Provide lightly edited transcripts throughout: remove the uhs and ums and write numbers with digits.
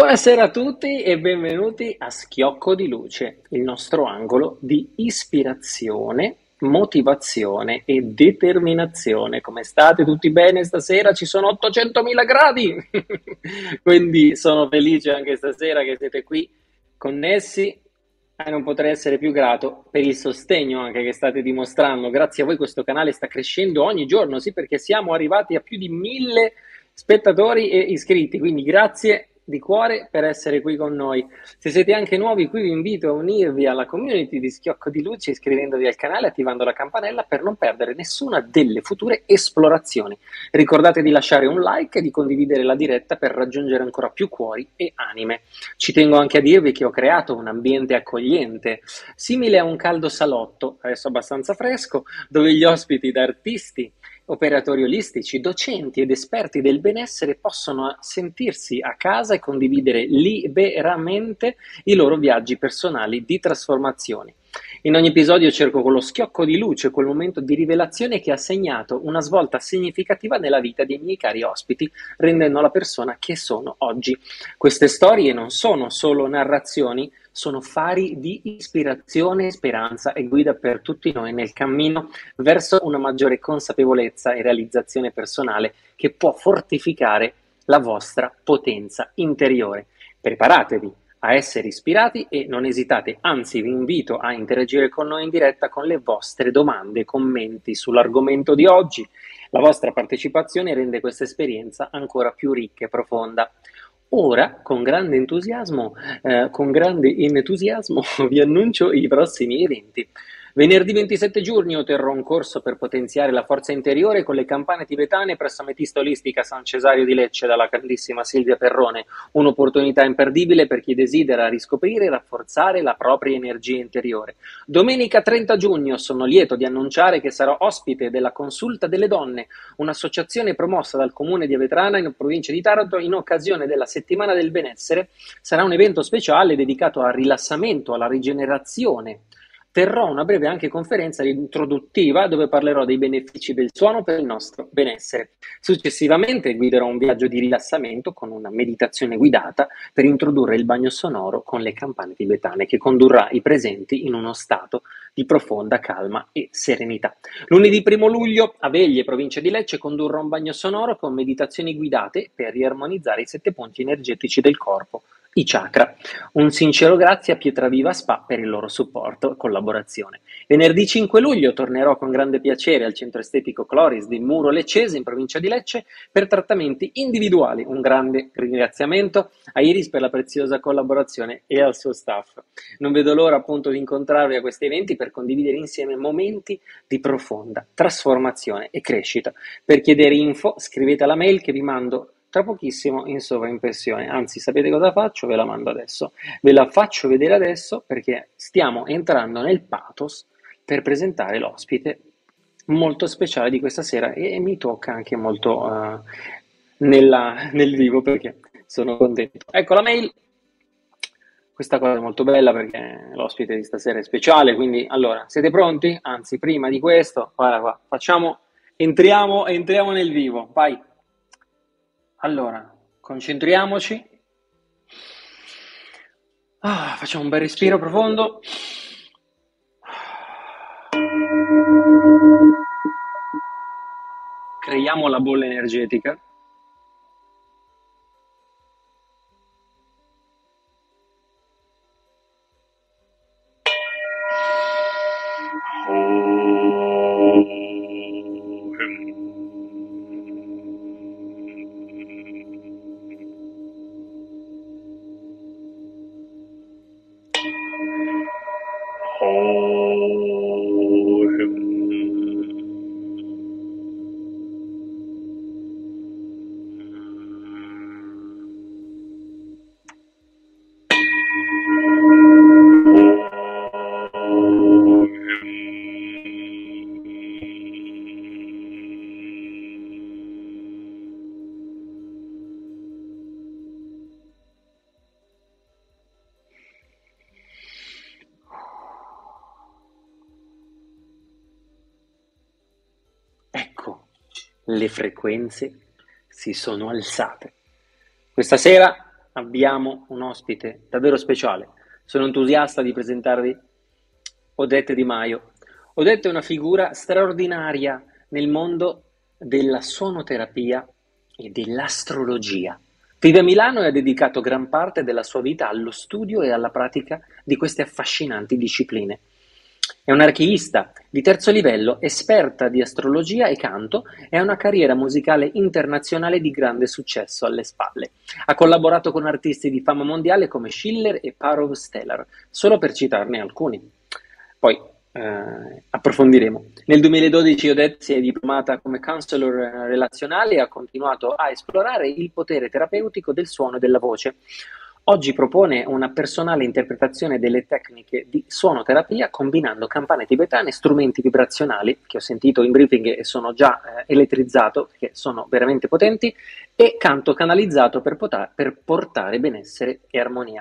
Buonasera a tutti e benvenuti a Schiocco di Luce, il nostro angolo di ispirazione, motivazione e determinazione. Come state? Tutti bene stasera? Ci sono 800.000 gradi! Quindi sono felice anche stasera che siete qui connessi e non potrei essere più grato per il sostegno anche che state dimostrando. Grazie a voi questo canale sta crescendo ogni giorno, sì, perché siamo arrivati a più di 1000 spettatori e iscritti, quindi grazie di cuore per essere qui con noi. Se siete anche nuovi, qui vi invito a unirvi alla community di Schiocco di Luce iscrivendovi al canale e attivando la campanella per non perdere nessuna delle future esplorazioni. Ricordate di lasciare un like e di condividere la diretta per raggiungere ancora più cuori e anime. Ci tengo anche a dirvi che ho creato un ambiente accogliente, simile a un caldo salotto, adesso abbastanza fresco, dove gli ospiti da artisti, operatori olistici, docenti ed esperti del benessere possono sentirsi a casa e condividere liberamente i loro viaggi personali di trasformazione. In ogni episodio cerco con lo schiocco di luce quel momento di rivelazione che ha segnato una svolta significativa nella vita dei miei cari ospiti, rendendo la persona che sono oggi. Queste storie non sono solo narrazioni, sono fari di ispirazione, speranza e guida per tutti noi nel cammino verso una maggiore consapevolezza e realizzazione personale che può fortificare la vostra potenza interiore. Preparatevi a essere ispirati e non esitate, anzi vi invito a interagire con noi in diretta con le vostre domande, commenti sull'argomento di oggi. La vostra partecipazione rende questa esperienza ancora più ricca e profonda. Ora, con grande entusiasmo, vi annuncio i prossimi eventi. Venerdì 27 giugno terrò un corso per potenziare la forza interiore con le campane tibetane presso Ametista Olistica San Cesario di Lecce dalla grandissima Silvia Perrone, un'opportunità imperdibile per chi desidera riscoprire e rafforzare la propria energia interiore. Domenica 30 giugno sono lieto di annunciare che sarò ospite della Consulta delle Donne, un'associazione promossa dal Comune di Avetrana in provincia di Taranto in occasione della Settimana del Benessere. Sarà un evento speciale dedicato al rilassamento, alla rigenerazione. Terrò una breve anche conferenza introduttiva dove parlerò dei benefici del suono per il nostro benessere. Successivamente guiderò un viaggio di rilassamento con una meditazione guidata per introdurre il bagno sonoro con le campane tibetane che condurrà i presenti in uno stato di profonda calma e serenità. Lunedì 1 luglio a Veglie, provincia di Lecce, condurrò un bagno sonoro con meditazioni guidate per riarmonizzare i 7 punti energetici del corpo, i chakra. Un sincero grazie a Pietraviva Spa per il loro supporto e collaborazione. Venerdì 5 luglio tornerò con grande piacere al centro estetico Cloris di Muro Leccese in provincia di Lecce per trattamenti individuali. Un grande ringraziamento a Iris per la preziosa collaborazione e al suo staff. Non vedo l'ora appunto di incontrarvi a questi eventi per condividere insieme momenti di profonda trasformazione e crescita. Per chiedere info scrivete alla mail che vi mando tra pochissimo in sovraimpressione. Anzi, sapete cosa faccio? Ve la mando adesso. Ve la faccio vedere adesso perché stiamo entrando nel pathos per presentare l'ospite molto speciale di questa sera e mi tocca anche molto nel vivo perché sono contento. Ecco la mail. Questa cosa è molto bella perché l'ospite di stasera è speciale, quindi allora, siete pronti? Anzi, prima di questo, guarda qua, entriamo nel vivo, vai. Allora, concentriamoci. Facciamo un bel respiro profondo. Creiamo la bolla energetica. Le frequenze si sono alzate. Questa sera abbiamo un ospite davvero speciale. Sono entusiasta di presentarvi Odette Di Maio. Odette è una figura straordinaria nel mondo della suonoterapia e dell'astrologia. Vive a Milano e ha dedicato gran parte della sua vita allo studio e alla pratica di queste affascinanti discipline. È un'archivista di terzo livello, esperta di astrologia e canto e ha una carriera musicale internazionale di grande successo alle spalle. Ha collaborato con artisti di fama mondiale come Schiller e Parov Stelar, solo per citarne alcuni. Poi approfondiremo. Nel 2012 Odette si è diplomata come counselor relazionale e ha continuato a esplorare il potere terapeutico del suono e della voce. Oggi propone una personale interpretazione delle tecniche di suonoterapia combinando campane tibetane, strumenti vibrazionali, che ho sentito in briefing e sono già elettrizzato, perché sono veramente potenti, e canto canalizzato per portare benessere e armonia.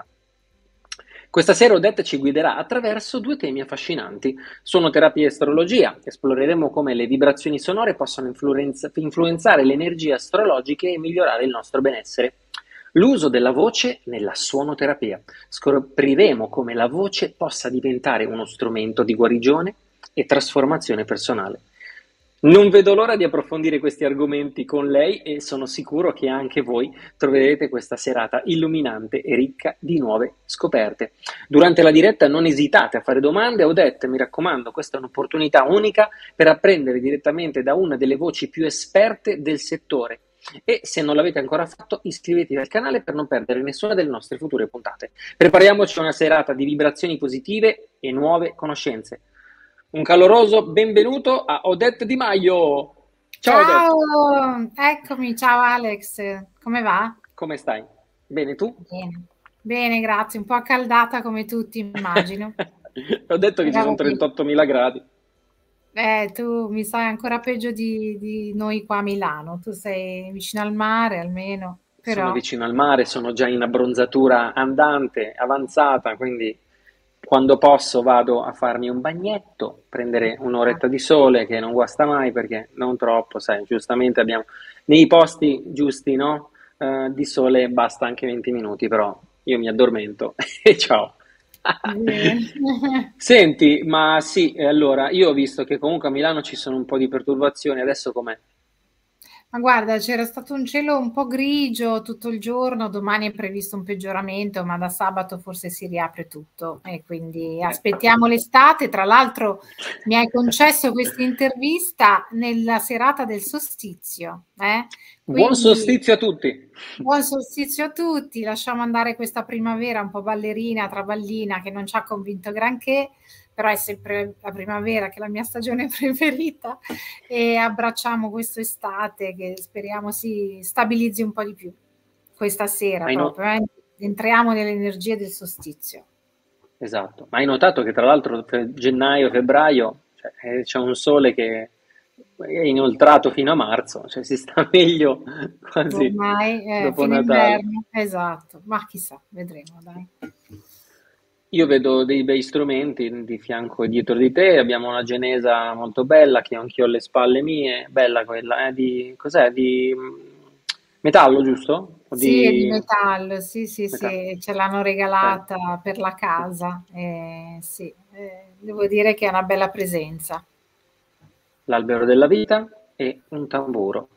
Questa sera Odette ci guiderà attraverso due temi affascinanti: suonoterapia e astrologia. Esploreremo come le vibrazioni sonore possono influenzare le energie astrologiche e migliorare il nostro benessere. L'uso della voce nella suonoterapia. Scopriremo come la voce possa diventare uno strumento di guarigione e trasformazione personale. Non vedo l'ora di approfondire questi argomenti con lei e sono sicuro che anche voi troverete questa serata illuminante e ricca di nuove scoperte. Durante la diretta non esitate a fare domande a Odette, mi raccomando, questa è un'opportunità unica per apprendere direttamente da una delle voci più esperte del settore. E se non l'avete ancora fatto, iscrivetevi al canale per non perdere nessuna delle nostre future puntate. Prepariamoci a una serata di vibrazioni positive e nuove conoscenze. Un caloroso benvenuto a Odette Di Maio. Ciao, ciao, eccomi, ciao Alex, come va? Come stai? Bene, tu? Bene, bene, grazie, un po' accaldata come tutti, immagino. Ho detto che ci sono 38.000 gradi. Tu mi sai ancora peggio di noi qua a Milano, tu sei vicino al mare almeno. Però... Sono vicino al mare, sono già in abbronzatura andante, avanzata, quindi quando posso vado a farmi un bagnetto, prendere un'oretta di sole che non guasta mai perché non troppo, sai, giustamente abbiamo nei posti giusti, no? Di sole basta anche 20 minuti, però io mi addormento e ciao. Senti, ma sì, allora io ho visto che comunque a Milano ci sono un po' di perturbazioni, adesso com'è? Ma guarda, c'era stato un cielo un po' grigio tutto il giorno, domani è previsto un peggioramento, ma da sabato forse si riapre tutto e quindi aspettiamo l'estate. Tra l'altro mi hai concesso questa intervista nella serata del solstizio. Buon solstizio a tutti! Buon solstizio a tutti, lasciamo andare questa primavera un po' ballerina, traballina, che non ci ha convinto granché, però è sempre la primavera che è la mia stagione preferita, e abbracciamo quest'estate che speriamo si stabilizzi un po' di più questa sera proprio, entriamo nelle energie del solstizio. Esatto, ma hai notato che tra l'altro gennaio, febbraio c'è un sole che è inoltrato fino a marzo, cioè si sta meglio quasi ormai dopo fine Natale. inverno, esatto, ma chissà, vedremo, dai. Io vedo dei bei strumenti di fianco e dietro di te, abbiamo una genesa molto bella che anch'io ho alle spalle mie, bella quella, cos'è? Di metallo, giusto? Sì, è di metallo, sì, metallo. sì, ce l'hanno regalata per la casa, sì, devo dire che è una bella presenza. L'albero della vita e un tamburo.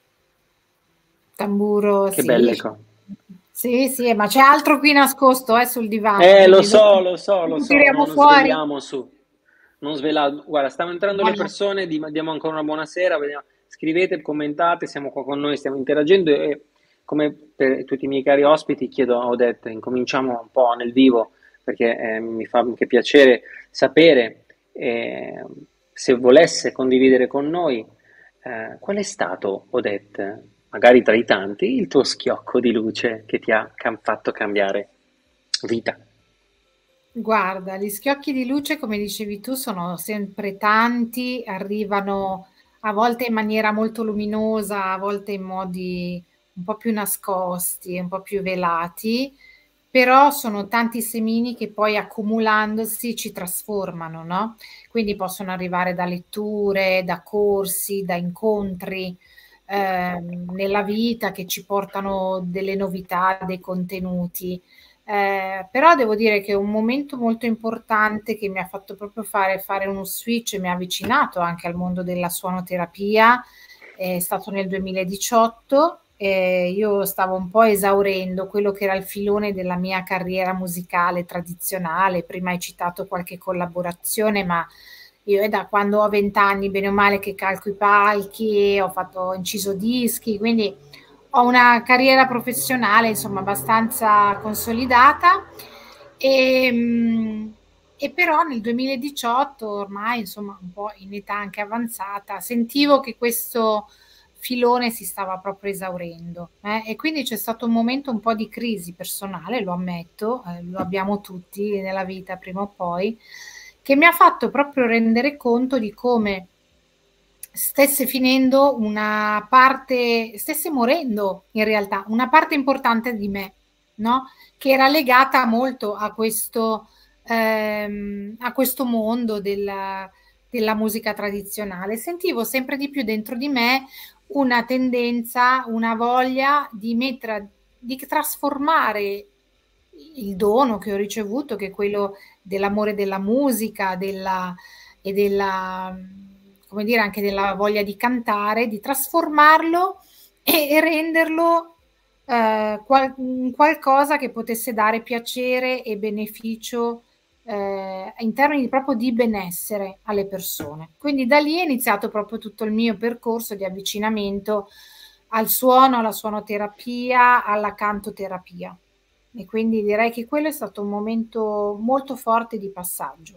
Tamburo, Che sì. belle cose. Sì, sì, ma c'è altro qui nascosto, sul divano. Lo so, no, Tiriamo non fuori. sveliamo su. Non svelare. Guarda, stanno entrando le persone, diamo ancora una buonasera, vediamo. Scrivete, commentate, siamo qua con noi, stiamo interagendo e come per tutti i miei cari ospiti chiedo a Odette, incominciamo un po' nel vivo perché mi fa anche piacere sapere se volesse condividere con noi qual è stato, Odette, magari tra i tanti, il tuo schiocco di luce che ti ha fatto cambiare vita. Guarda, gli schiocchi di luce, come dicevi tu, sono sempre tanti, arrivano a volte in maniera molto luminosa, a volte in modi un po' più nascosti, un po' più velati, però sono tanti semini che poi accumulandosi ci trasformano, no? Quindi possono arrivare da letture, da corsi, da incontri, nella vita, che ci portano delle novità, dei contenuti. Però devo dire che un momento molto importante che mi ha fatto proprio fare uno switch e mi ha avvicinato anche al mondo della suonoterapia è stato nel 2018. Io stavo un po' esaurendo quello che era il filone della mia carriera musicale tradizionale. Prima hai citato qualche collaborazione, ma io è da quando ho 20 anni, bene o male, che calco i palchi, ho inciso dischi, quindi ho una carriera professionale, insomma, abbastanza consolidata. E però nel 2018, ormai, insomma, un po' in età anche avanzata, sentivo che questo filone si stava proprio esaurendo, e quindi c'è stato un momento un po' di crisi personale, lo ammetto, lo abbiamo tutti nella vita prima o poi, che mi ha fatto proprio rendere conto di come stesse finendo una parte, stesse morendo in realtà una parte importante di me, no? Che era legata molto a questo mondo della musica tradizionale. Sentivo sempre di più dentro di me una tendenza, una voglia di trasformare il dono che ho ricevuto, che è quello dell'amore della musica, e della, come dire, anche della voglia di cantare, di trasformarlo e renderlo qualcosa che potesse dare piacere e beneficio in termini proprio di benessere alle persone. Quindi da lì è iniziato proprio tutto il mio percorso di avvicinamento al suono, alla suonoterapia, alla cantoterapia. E quindi direi che quello è stato un momento molto forte di passaggio.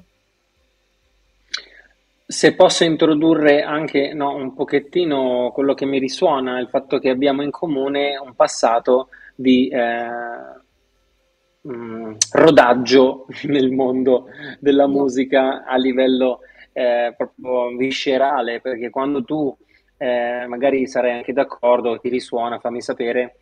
Se posso introdurre anche, no, un pochettino quello che mi risuona, il fatto che abbiamo in comune un passato di rodaggio nel mondo della musica a livello proprio viscerale, perché quando tu magari sarai anche d'accordo, ti risuona, fammi sapere,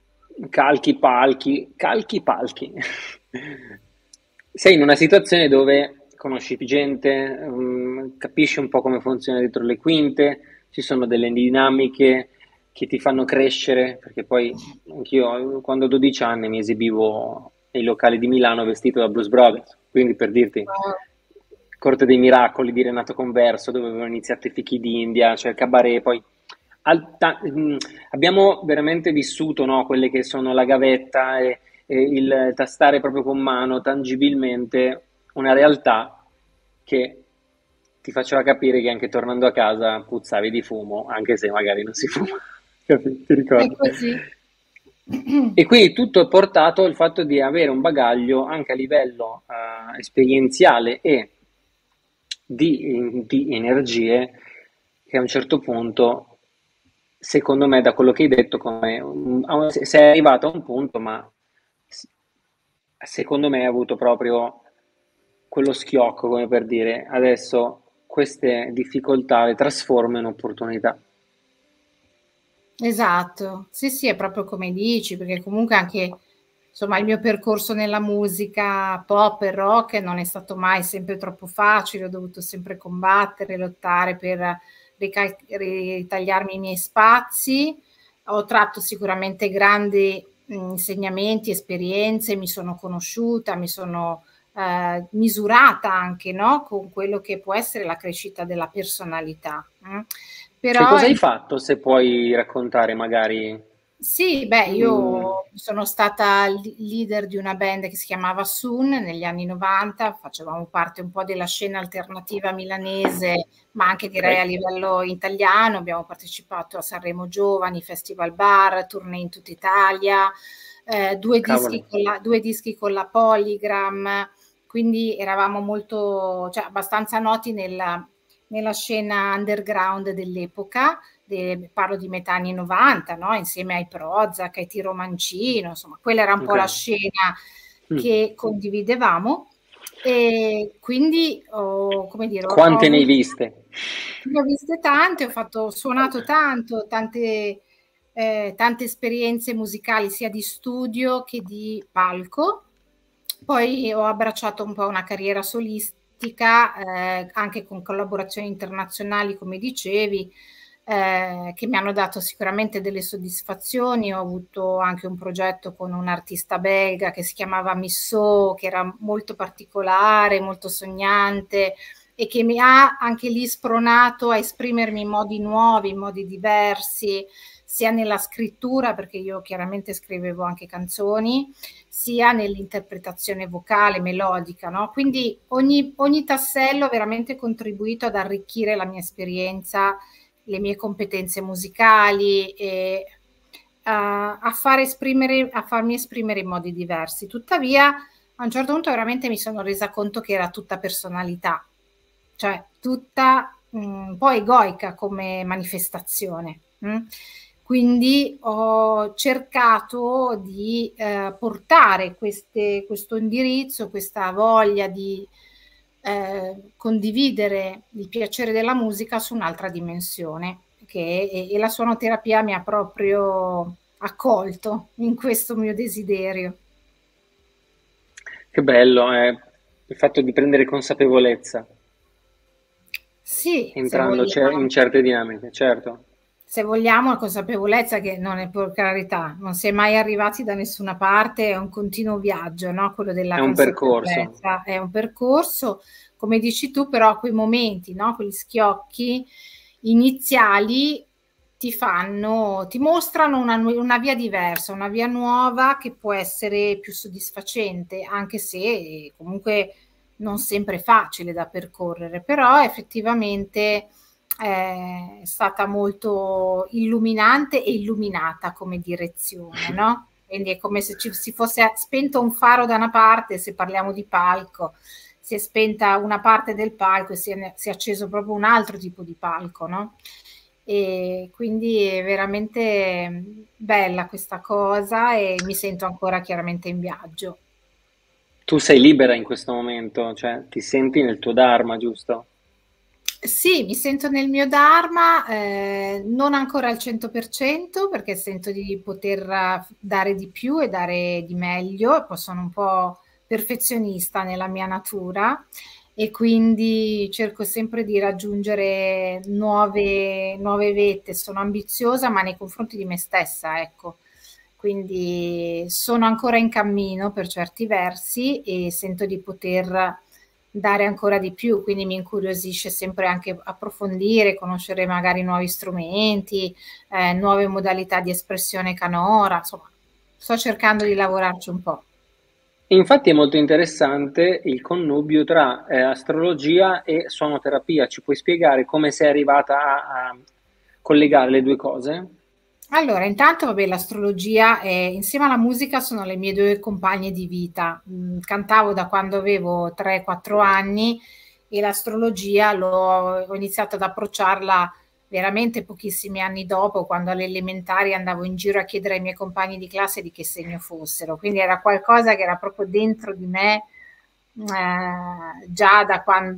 calchi palchi. Sei in una situazione dove conosci gente, capisci un po' come funziona dietro le quinte, ci sono delle dinamiche che ti fanno crescere, perché poi anch'io quando ho 12 anni mi esibivo nei locali di Milano vestito da Blues Brothers, quindi per dirti, Corte dei Miracoli di Renato Converso, dove avevano iniziato i fichi d'India, cioè il cabaret, poi abbiamo veramente vissuto, no, quelle che sono la gavetta e il tastare proprio con mano, tangibilmente, una realtà che ti faceva capire che anche tornando a casa puzzavi di fumo, anche se magari non si fuma, ti È ricordo? così. E qui tutto è portato al fatto di avere un bagaglio anche a livello esperienziale e di energie che a un certo punto, secondo me, da quello che hai detto, sei arrivato a un punto, ma secondo me hai avuto proprio quello schiocco, come per dire, adesso queste difficoltà le trasformo in opportunità. Esatto, sì, sì, è proprio come dici, perché comunque anche, insomma, il mio percorso nella musica pop e rock non è stato mai sempre troppo facile, ho dovuto sempre combattere, lottare per ritagliarmi i miei spazi. Ho tratto sicuramente grandi insegnamenti, esperienze, mi sono conosciuta, mi sono misurata anche, no? Con quello che può essere la crescita della personalità. Che Però cosa hai fatto, se puoi raccontare magari? sì, beh, Mm, io sono stata leader di una band che si chiamava Soon negli anni 90, facevamo parte un po' della scena alternativa milanese, ma anche ok, direi a livello italiano. Abbiamo partecipato a Sanremo Giovani, Festival Bar, tournée in tutta Italia, cavoli, due dischi con la Polygram, quindi eravamo molto, cioè, abbastanza noti nella scena underground dell'epoca. Parlo di metà anni 90, no? Insieme ai Prozac, ai Tiro Mancino, insomma, quella era un po' ok. la scena Mm. che condividevamo. E quindi come dire, Quante ne hai viste? ne ho viste tante, ho suonato tanto, tante esperienze musicali sia di studio che di palco. Poi ho abbracciato un po' una carriera solistica, anche con collaborazioni internazionali, come dicevi. che mi hanno dato sicuramente delle soddisfazioni. Ho avuto anche un progetto con un artista belga che si chiamava Missot, che era molto particolare, molto sognante e che mi ha anche lì spronato a esprimermi in modi nuovi, in modi diversi, sia nella scrittura, perché io chiaramente scrivevo anche canzoni, sia nell'interpretazione vocale, melodica, no? Quindi ogni tassello ha veramente contribuito ad arricchire la mia esperienza, le mie competenze musicali e a farmi esprimere in modi diversi. Tuttavia, a un certo punto veramente mi sono resa conto che era tutta personalità, cioè tutta un po' egoica come manifestazione. Quindi ho cercato di portare questo indirizzo, questa voglia di condividere il piacere della musica su un'altra dimensione, e la suonoterapia mi ha proprio accolto in questo mio desiderio. Che bello è il fatto di prendere consapevolezza Sì, entrando in certe dinamiche, certo. se vogliamo, la consapevolezza che non è, per carità, non si è mai arrivati da nessuna parte, è un continuo viaggio, no? Quello È della un percorso. consapevolezza è un percorso, come dici tu, però quei momenti, no? Quegli schiocchi iniziali ti mostrano una via diversa, una via nuova che può essere più soddisfacente, anche se comunque non sempre facile da percorrere, però effettivamente è stata molto illuminante e illuminata come direzione, no? Quindi è come se ci si fosse spento un faro da una parte, se parliamo di palco, si è spenta una parte del palco e si è acceso proprio un altro tipo di palco, no? E quindi è veramente bella questa cosa e mi sento ancora chiaramente in viaggio. Tu sei libera in questo momento, cioè ti senti nel tuo Dharma, giusto? Sì, mi sento nel mio Dharma, non ancora al 100% perché sento di poter dare di più e dare di meglio, poi sono un po' perfezionista nella mia natura e quindi cerco sempre di raggiungere nuove vette, sono ambiziosa ma nei confronti di me stessa, ecco. Quindi sono ancora in cammino per certi versi e sento di poter dare ancora di più, quindi mi incuriosisce sempre anche approfondire, conoscere magari nuovi strumenti, nuove modalità di espressione canora, insomma, sto cercando di lavorarci un po'. Infatti è molto interessante il connubio tra astrologia e suonoterapia. Ci puoi spiegare come sei arrivata a collegare le due cose? Allora, intanto, vabbè, l'astrologia insieme alla musica sono le mie due compagne di vita. Cantavo da quando avevo 3-4 anni e l'astrologia ho iniziato ad approcciarla veramente pochissimi anni dopo, quando alle elementari andavo in giro a chiedere ai miei compagni di classe di che segno fossero. Quindi era qualcosa che era proprio dentro di me già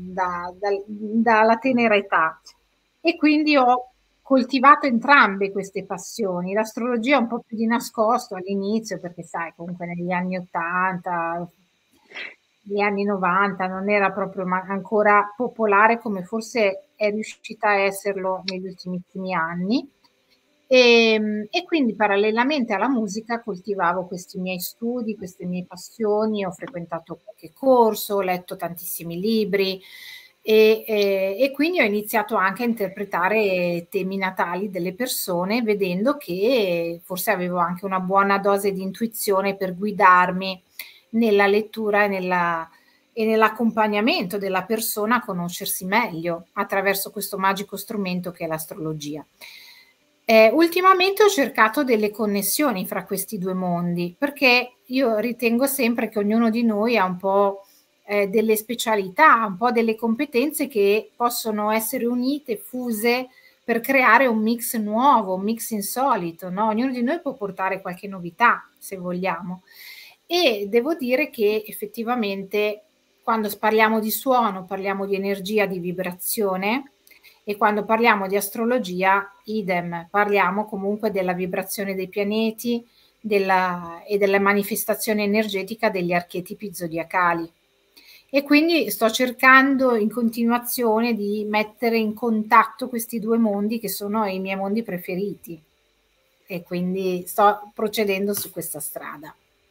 dalla tenera età. E quindi ho coltivato entrambe queste passioni. L'astrologia un po' più di nascosto all'inizio, perché sai, comunque negli anni 80, negli anni 90 non era proprio ancora popolare come forse è riuscita a esserlo negli ultimissimi anni. E quindi parallelamente alla musica coltivavo questi miei studi, queste mie passioni, ho frequentato qualche corso, ho letto tantissimi libri e quindi ho iniziato anche a interpretare temi natali delle persone, vedendo che forse avevo anche una buona dose di intuizione per guidarmi nella lettura e nell'accompagnamento della persona a conoscersi meglio attraverso questo magico strumento che è l'astrologia. Ultimamente ho cercato delle connessioni fra questi due mondi, perché io ritengo sempre che ognuno di noi ha un po' delle specialità, un po' delle competenze che possono essere unite, fuse per creare un mix nuovo, un mix insolito, no? Ognuno di noi può portare qualche novità, se vogliamo. E devo dire che effettivamente quando parliamo di suono, parliamo di energia, di vibrazione, e quando parliamo di astrologia, idem, parliamo comunque della vibrazione dei pianeti e della manifestazione energetica degli archetipi zodiacali. E quindi sto cercando in continuazione di mettere in contatto questi due mondi che sono i miei mondi preferiti e quindi sto procedendo su questa strada.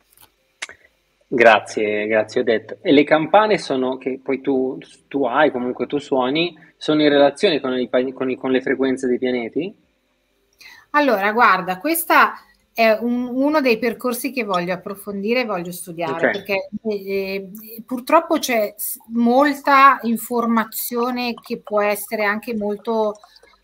Grazie, grazie Odette. E le campane sono, che poi tu hai, comunque tu suoni, sono in relazione con, con le frequenze dei pianeti? Allora, guarda, questa è uno dei percorsi che voglio approfondire e voglio Ok. studiare, perché purtroppo c'è molta informazione che può essere anche molto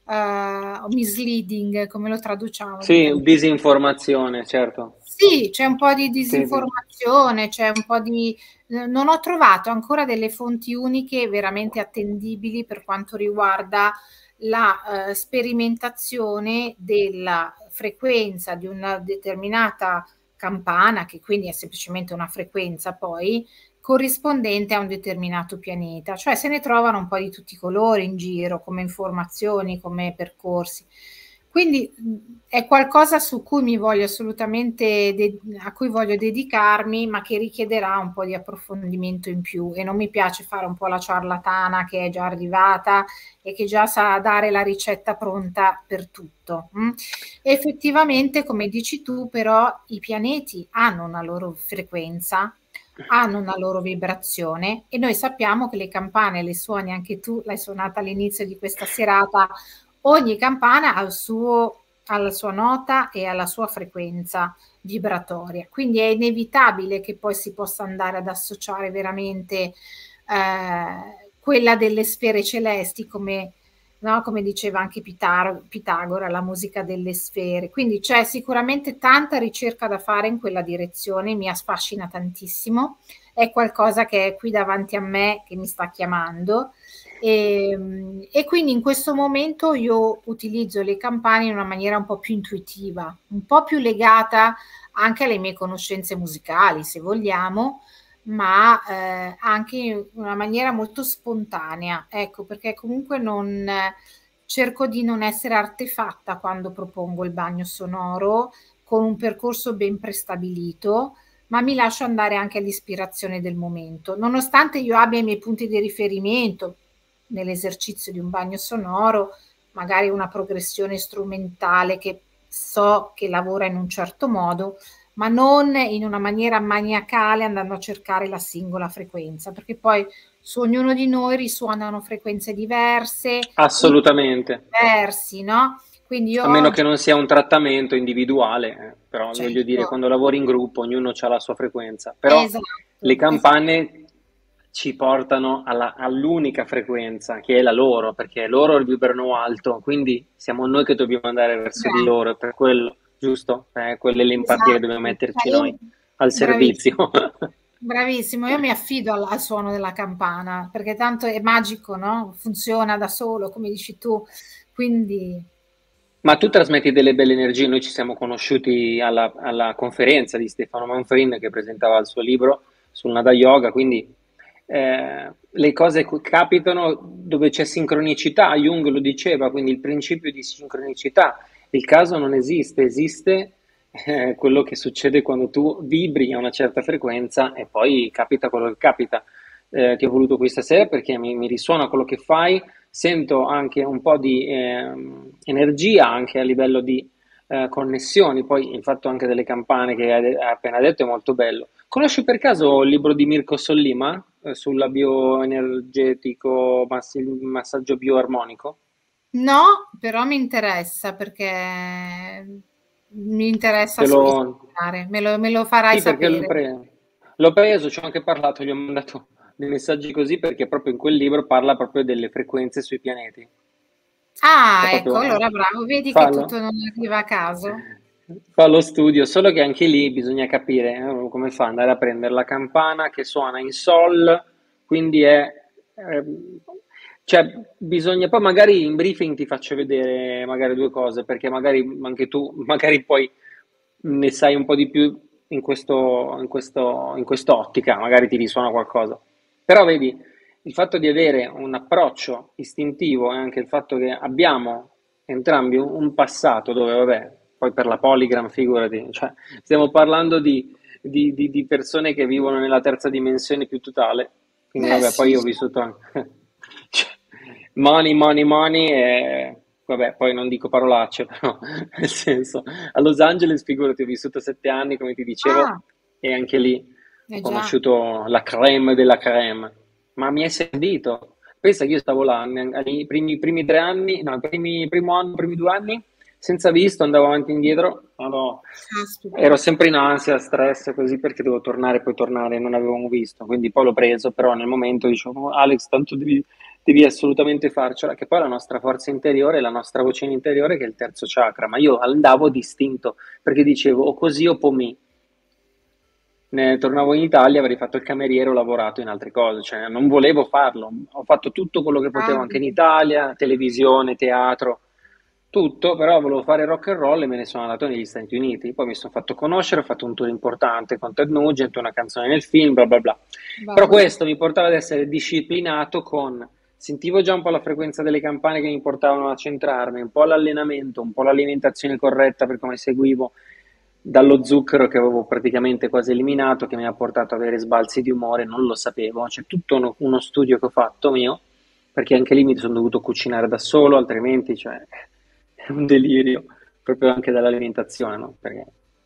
misleading, come lo traduciamo in Sì, italiano? disinformazione, certo. Sì, c'è un po' di Sì, sì. disinformazione, c'è un po' di... Non ho trovato ancora delle fonti uniche veramente attendibili per quanto riguarda la sperimentazione della frequenza di una determinata campana, che quindi è semplicemente una frequenza poi, corrispondente a un determinato pianeta. Cioè se ne trovano un po' di tutti i colori in giro, come informazioni, come percorsi. Quindi è qualcosa su cui mi voglio assolutamente, a cui voglio dedicarmi, ma che richiederà un po' di approfondimento in più e non mi piace fare un po' la ciarlatana che è già arrivata e che già sa dare la ricetta pronta per tutto. Effettivamente, come dici tu, però i pianeti hanno una loro frequenza, hanno una loro vibrazione e noi sappiamo che le campane le suoni anche tu, l'hai suonata all'inizio di questa serata. Ogni campana ha il suo, ha la sua nota e ha la sua frequenza vibratoria, quindi è inevitabile che poi si possa andare ad associare veramente quella delle sfere celesti come, no, come diceva anche Pitagora, la musica delle sfere. Quindi c'è sicuramente tanta ricerca da fare in quella direzione, mi affascina tantissimo, è qualcosa che è qui davanti a me che mi sta chiamando. E quindi in questo momento io utilizzo le campane in una maniera un po' più intuitiva, un po' più legata anche alle mie conoscenze musicali, se vogliamo, ma anche in una maniera molto spontanea, ecco, perché comunque non cerco di non essere artefatta quando propongo il bagno sonoro con un percorso ben prestabilito, ma mi lascio andare anche all'ispirazione del momento. Nonostante io abbia i miei punti di riferimento nell'esercizio di un bagno sonoro, magari una progressione strumentale che so che lavora in un certo modo, ma non in una maniera maniacale andando a cercare la singola frequenza, perché poi su ognuno di noi risuonano frequenze diverse, Assolutamente. diversi, no? Quindi io A meno ho che non sia un trattamento individuale, però voglio dire, certo, quando lavori in gruppo ognuno ha la sua frequenza, però le esatto, esatto. campane ci portano all'unica frequenza, che è la loro, perché loro vibrano alto, quindi siamo noi che dobbiamo andare verso di Beh, loro, per quello, giusto? Quella è l'empatia che dobbiamo esatto. metterci noi al servizio. Bravissimo. Bravissimo, io mi affido al suono della campana perché tanto è magico, no? Funziona da solo, come dici tu. Quindi, Ma tu trasmetti delle belle energie, noi ci siamo conosciuti alla conferenza di Stefano Manfrin che presentava il suo libro sul Nada Yoga, quindi le cose capitano dove c'è sincronicità, Jung lo diceva, quindi il principio di sincronicità, il caso non esiste, esiste quello che succede quando tu vibri a una certa frequenza e poi capita quello che capita. Ti ho voluto questa sera perché mi risuona quello che fai, sento anche un po' di energia anche a livello di connessioni, poi il fatto anche delle campane che hai appena detto è molto bello. Conosci per caso il libro di Mirko Sollima sulla bioenergetico, il massaggio bioarmonico? no, però mi interessa perché mi interessa Te lo... studiare, me lo farai Sì, perché sapere. l'ho preso, ci ho anche parlato, gli ho mandato dei messaggi così perché proprio in quel libro parla proprio delle frequenze sui pianeti. Cioè Ah, ecco, proprio allora bravo, vedi che tutto fallo. non arriva a caso. Fa lo studio, solo che anche lì bisogna capire come fa ad andare a prendere la campana che suona in sol, quindi ehm, cioè bisogna poi magari in briefing ti faccio vedere magari due cose, perché magari anche tu, magari poi ne sai un po' di più in quest'ottica, magari ti risuona qualcosa. Però vedi, il fatto di avere un approccio istintivo e anche il fatto che abbiamo entrambi un passato dove, vabbè, poi per la Polygram, figurati, cioè, stiamo parlando di persone che vivono nella terza dimensione più totale, Quindi vabbè, poi Sì, io ho vissuto anche cioè, money, money, money e vabbè, poi non dico parolacce, però nel senso, a Los Angeles, figurati, ho vissuto 7 anni, come ti dicevo, ah, e anche lì ho già. conosciuto la crème della crème, ma mi è servito. Pensa che io stavo là nei primi 3 anni, no, primo anno, primi 2 anni, senza visto, andavo avanti e indietro, no, Caspita. ero sempre in ansia, stress, così perché dovevo tornare, poi tornare, non avevamo visto, quindi poi l'ho preso, però nel momento dicevo, "Oh, Alex, tanto devi assolutamente farcela, che poi la nostra forza interiore, la nostra voce interiore che è il terzo chakra, ma io andavo distinto, perché dicevo o così o pomì. Tornavo in Italia, avrei fatto il cameriere, ho lavorato in altre cose, cioè non volevo farlo, ho fatto tutto quello che potevo anche in Cavolo. Italia, televisione, teatro, tutto, però volevo fare rock and roll e me ne sono andato negli Stati Uniti, poi mi sono fatto conoscere, ho fatto un tour importante con Ted Nugent, una canzone nel film, bla bla bla. Però Bello. questo mi portava ad essere disciplinato sentivo già un po' la frequenza delle campane che mi portavano a centrarmi, un po' l'allenamento, un po' l'alimentazione corretta per come seguivo, dallo zucchero che avevo praticamente quasi eliminato, che mi ha portato ad avere sbalzi di umore, non lo sapevo. C'è tutto uno studio che ho fatto mio, perché anche lì mi sono dovuto cucinare da solo, altrimenti cioè, è un delirio, proprio anche dall'alimentazione, no? Perché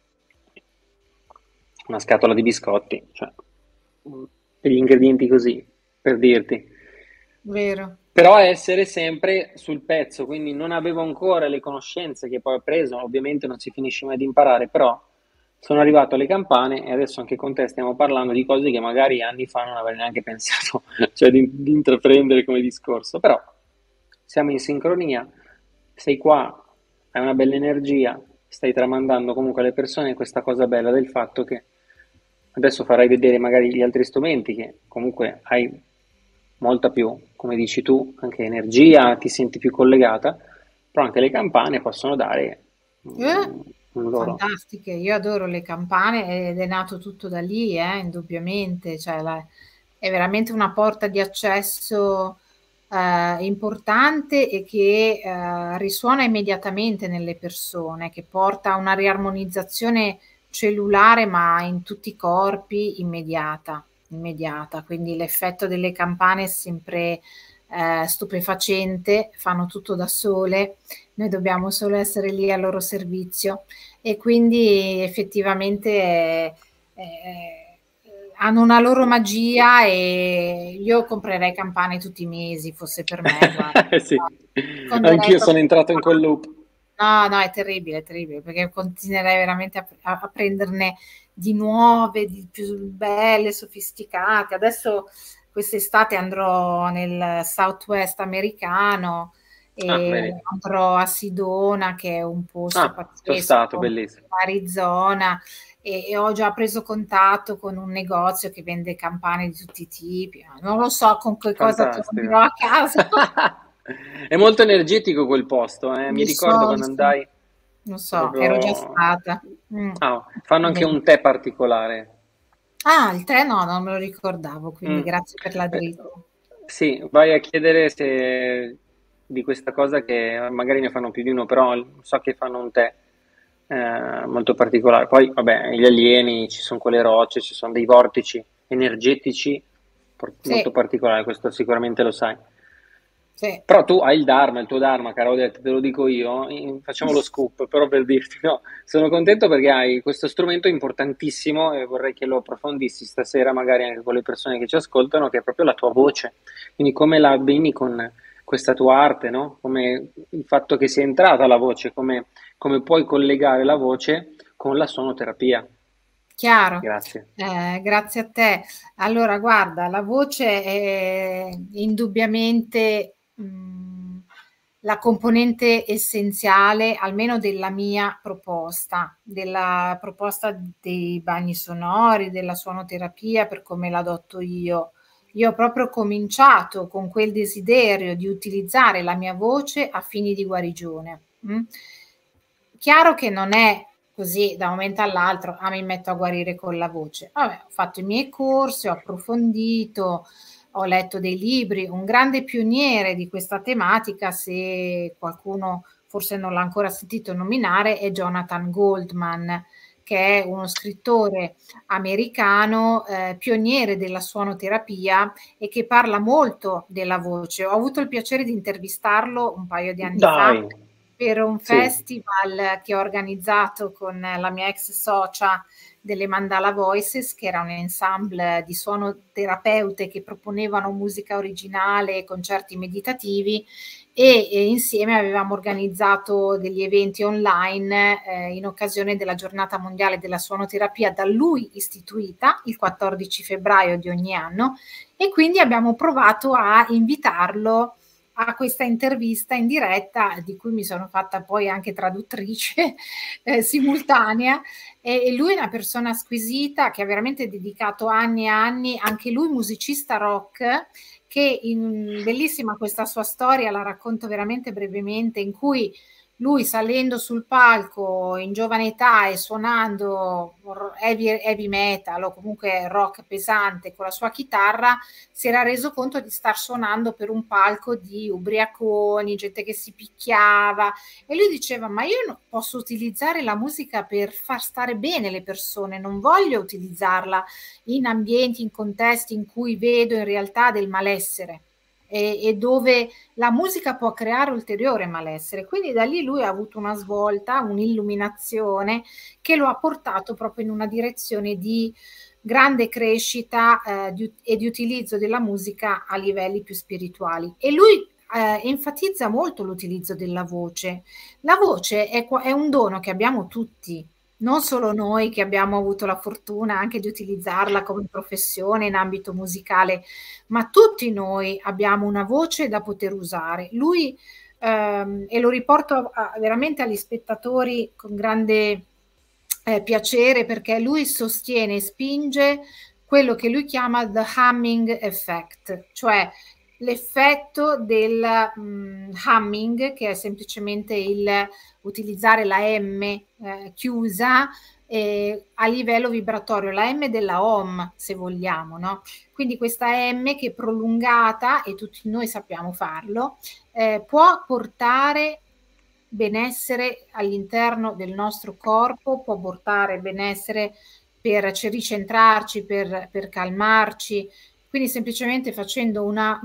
una scatola di biscotti, cioè, degli ingredienti così, per dirti. Vero. Però essere sempre sul pezzo, quindi non avevo ancora le conoscenze che poi ho preso, ovviamente non si finisce mai di imparare, però sono arrivato alle campane e adesso anche con te stiamo parlando di cose che magari anni fa non avrei neanche pensato, cioè di intraprendere come discorso, però siamo in sincronia, sei qua, hai una bella energia, stai tramandando comunque alle persone questa cosa bella del fatto che adesso farai vedere magari gli altri strumenti che comunque hai molta più, come dici tu, anche energia, ti senti più collegata, però anche le campane possono dare Eh? un loro. Fantastiche, io adoro le campane ed è nato tutto da lì, indubbiamente, cioè è veramente una porta di accesso importante e che risuona immediatamente nelle persone, che porta a una riarmonizzazione cellulare, ma in tutti i corpi immediata, immediata. Quindi l'effetto delle campane è sempre stupefacente, fanno tutto da sole, noi dobbiamo solo essere lì al loro servizio e quindi effettivamente hanno una loro magia e io comprerei campane tutti i mesi, fosse per me, guarda. Sì, Continuerei anch'io sono proprio entrato in quel loop. no, no, è terribile, perché continuerei veramente a prenderne di nuove, di più belle, sofisticate. Adesso quest'estate andrò nel Southwest americano Ah, e vedi. andrò a Sedona, che è un posto Ah, sono stato, pazzesco, bellissimo. in Arizona, e ho già preso contatto con un negozio che vende campane di tutti i tipi. Non lo so con che cosa tornerò Fantastico. a casa. È molto energetico quel posto, eh. Mi ricordo quando andai Lo so, ero già proprio. stata. Fanno anche un Bene. tè particolare. Ah, il tè no, non me lo ricordavo, quindi Mm. grazie per la Eh, dritta. sì, vai a chiedere di questa cosa che magari ne fanno più di uno, però so che fanno un tè molto particolare. Poi, vabbè, gli alieni, ci sono quelle rocce, ci sono dei vortici energetici molto Sì, particolari, questo sicuramente lo sai. sì. Però tu hai il Dharma, il tuo Dharma, caro Odette, te lo dico io, facciamo lo scoop, però per dirti, no, sono contento perché hai questo strumento importantissimo e vorrei che lo approfondissi stasera magari anche con le persone che ci ascoltano, che è proprio la tua voce. Quindi come la abbini con questa tua arte, no? Come il fatto che sia entrata la voce, come puoi collegare la voce con la sonoterapia. Chiaro, Grazie. grazie a te. Allora, guarda, la voce è indubbiamente la componente essenziale, almeno della proposta dei bagni sonori, della suonoterapia, per come l'adotto io. Io ho proprio cominciato con quel desiderio di utilizzare la mia voce a fini di guarigione. Chiaro che non è così da un momento all'altro, mi metto a guarire con la voce. Vabbè, ho fatto i miei corsi, ho approfondito, ho letto dei libri. Un grande pioniere di questa tematica, se qualcuno forse non l'ha ancora sentito nominare, è Jonathan Goldman, che è uno scrittore americano, pioniere della suonoterapia e che parla molto della voce. Ho avuto il piacere di intervistarlo un paio di anni fa Dai, per un sì. festival che ho organizzato con la mia ex socia delle Mandala Voices, che era un ensemble di suonoterapeute che proponevano musica originale e concerti meditativi, e insieme avevamo organizzato degli eventi online in occasione della giornata mondiale della suonoterapia, da lui istituita il 14 febbraio di ogni anno, e quindi abbiamo provato a invitarlo a questa intervista in diretta, di cui mi sono fatta poi anche traduttrice simultanea, e lui è una persona squisita che ha veramente dedicato anni e anni, anche lui musicista rock, che bellissima questa sua storia, la racconto veramente brevemente, in cui lui salendo sul palco in giovane età e suonando heavy metal o comunque rock pesante con la sua chitarra, si era reso conto di star suonando per un palco di ubriaconi, gente che si picchiava, e lui diceva: ma io non posso utilizzare la musica per far stare bene le persone, non voglio utilizzarla in ambienti, in contesti in cui vedo in realtà del malessere e dove la musica può creare ulteriore malessere. Quindi da lì lui ha avuto una svolta, un'illuminazione che lo ha portato proprio in una direzione di grande crescita e di utilizzo della musica a livelli più spirituali. E lui enfatizza molto l'utilizzo della voce. La voce è un dono che abbiamo tutti, non solo noi che abbiamo avuto la fortuna anche di utilizzarla come professione in ambito musicale, ma tutti noi abbiamo una voce da poter usare. Lui, e lo riporto veramente agli spettatori con grande piacere, perché lui sostiene e spinge quello che lui chiama the humming effect, cioè l'effetto del humming, che è semplicemente il utilizzare la M chiusa a livello vibratorio, la M della OM, se vogliamo, no? Quindi questa M che è prolungata, e tutti noi sappiamo farlo, può portare benessere all'interno del nostro corpo, può portare benessere per ricentrarci, per calmarci. Quindi semplicemente facendo una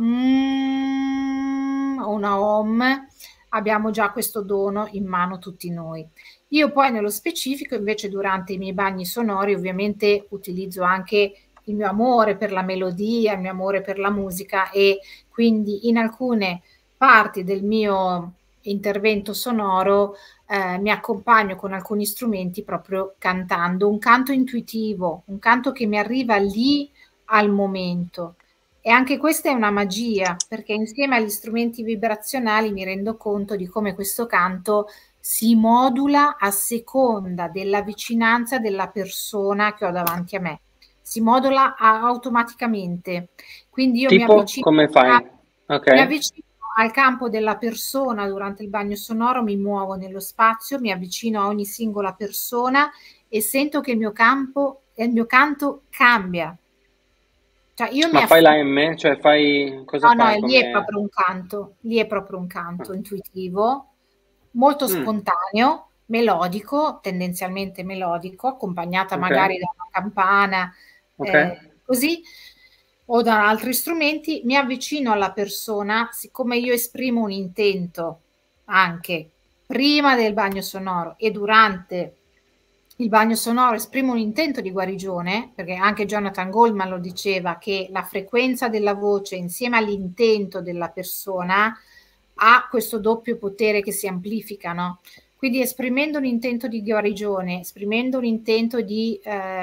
o una OM abbiamo già questo dono in mano tutti noi. Io poi nello specifico invece durante i miei bagni sonori ovviamente utilizzo anche il mio amore per la melodia, il mio amore per la musica, e quindi in alcune parti del mio intervento sonoro mi accompagno con alcuni strumenti proprio cantando, un canto intuitivo, un canto che mi arriva lì al momento. E anche questa è una magia, perché insieme agli strumenti vibrazionali mi rendo conto di come questo canto si modula a seconda della vicinanza della persona che ho davanti a me. Si modula automaticamente. Quindi io Tipo, come fai? mi Ok. avvicino al campo della persona durante il bagno sonoro, mi muovo nello spazio, mi avvicino a ogni singola persona e sento che il mio canto cambia. Cioè io mi Ma fai la affido. M? Cioè fai... Cosa No, no, fai lì è come... proprio un canto, lì è proprio un Ah. canto intuitivo, molto Mm, spontaneo, melodico, tendenzialmente melodico, accompagnata ok, magari da una campana, ok. così, o da altri strumenti. Mi avvicino alla persona, siccome io esprimo un intento anche prima del bagno sonoro e durante il bagno sonoro, esprimo un intento di guarigione, perché anche Jonathan Goldman lo diceva, che la frequenza della voce insieme all'intento della persona ha questo doppio potere che si amplifica, no? Quindi esprimendo un intento di guarigione, esprimendo un intento di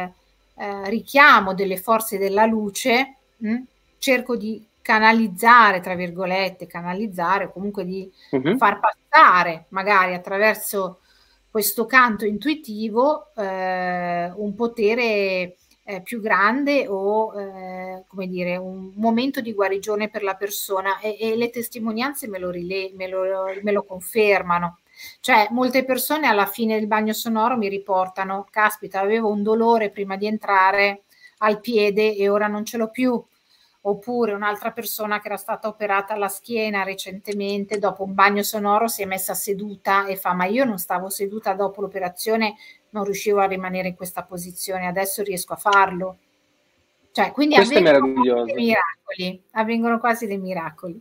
richiamo delle forze della luce, cerco di canalizzare, tra virgolette, canalizzare, o comunque di Mhm. far passare magari attraverso questo canto intuitivo un potere più grande, o come dire, un momento di guarigione per la persona, e le testimonianze me lo confermano. Cioè molte persone alla fine del bagno sonoro mi riportano: caspita, avevo un dolore prima di entrare al piede e ora non ce l'ho più, oppure un'altra persona che era stata operata alla schiena recentemente, dopo un bagno sonoro si è messa seduta e fa: ma io non stavo seduta dopo l'operazione, non riuscivo a rimanere in questa posizione, adesso riesco a farlo. Cioè, quindi Questo è avvengono quasi dei meraviglioso. miracoli, avvengono quasi dei miracoli.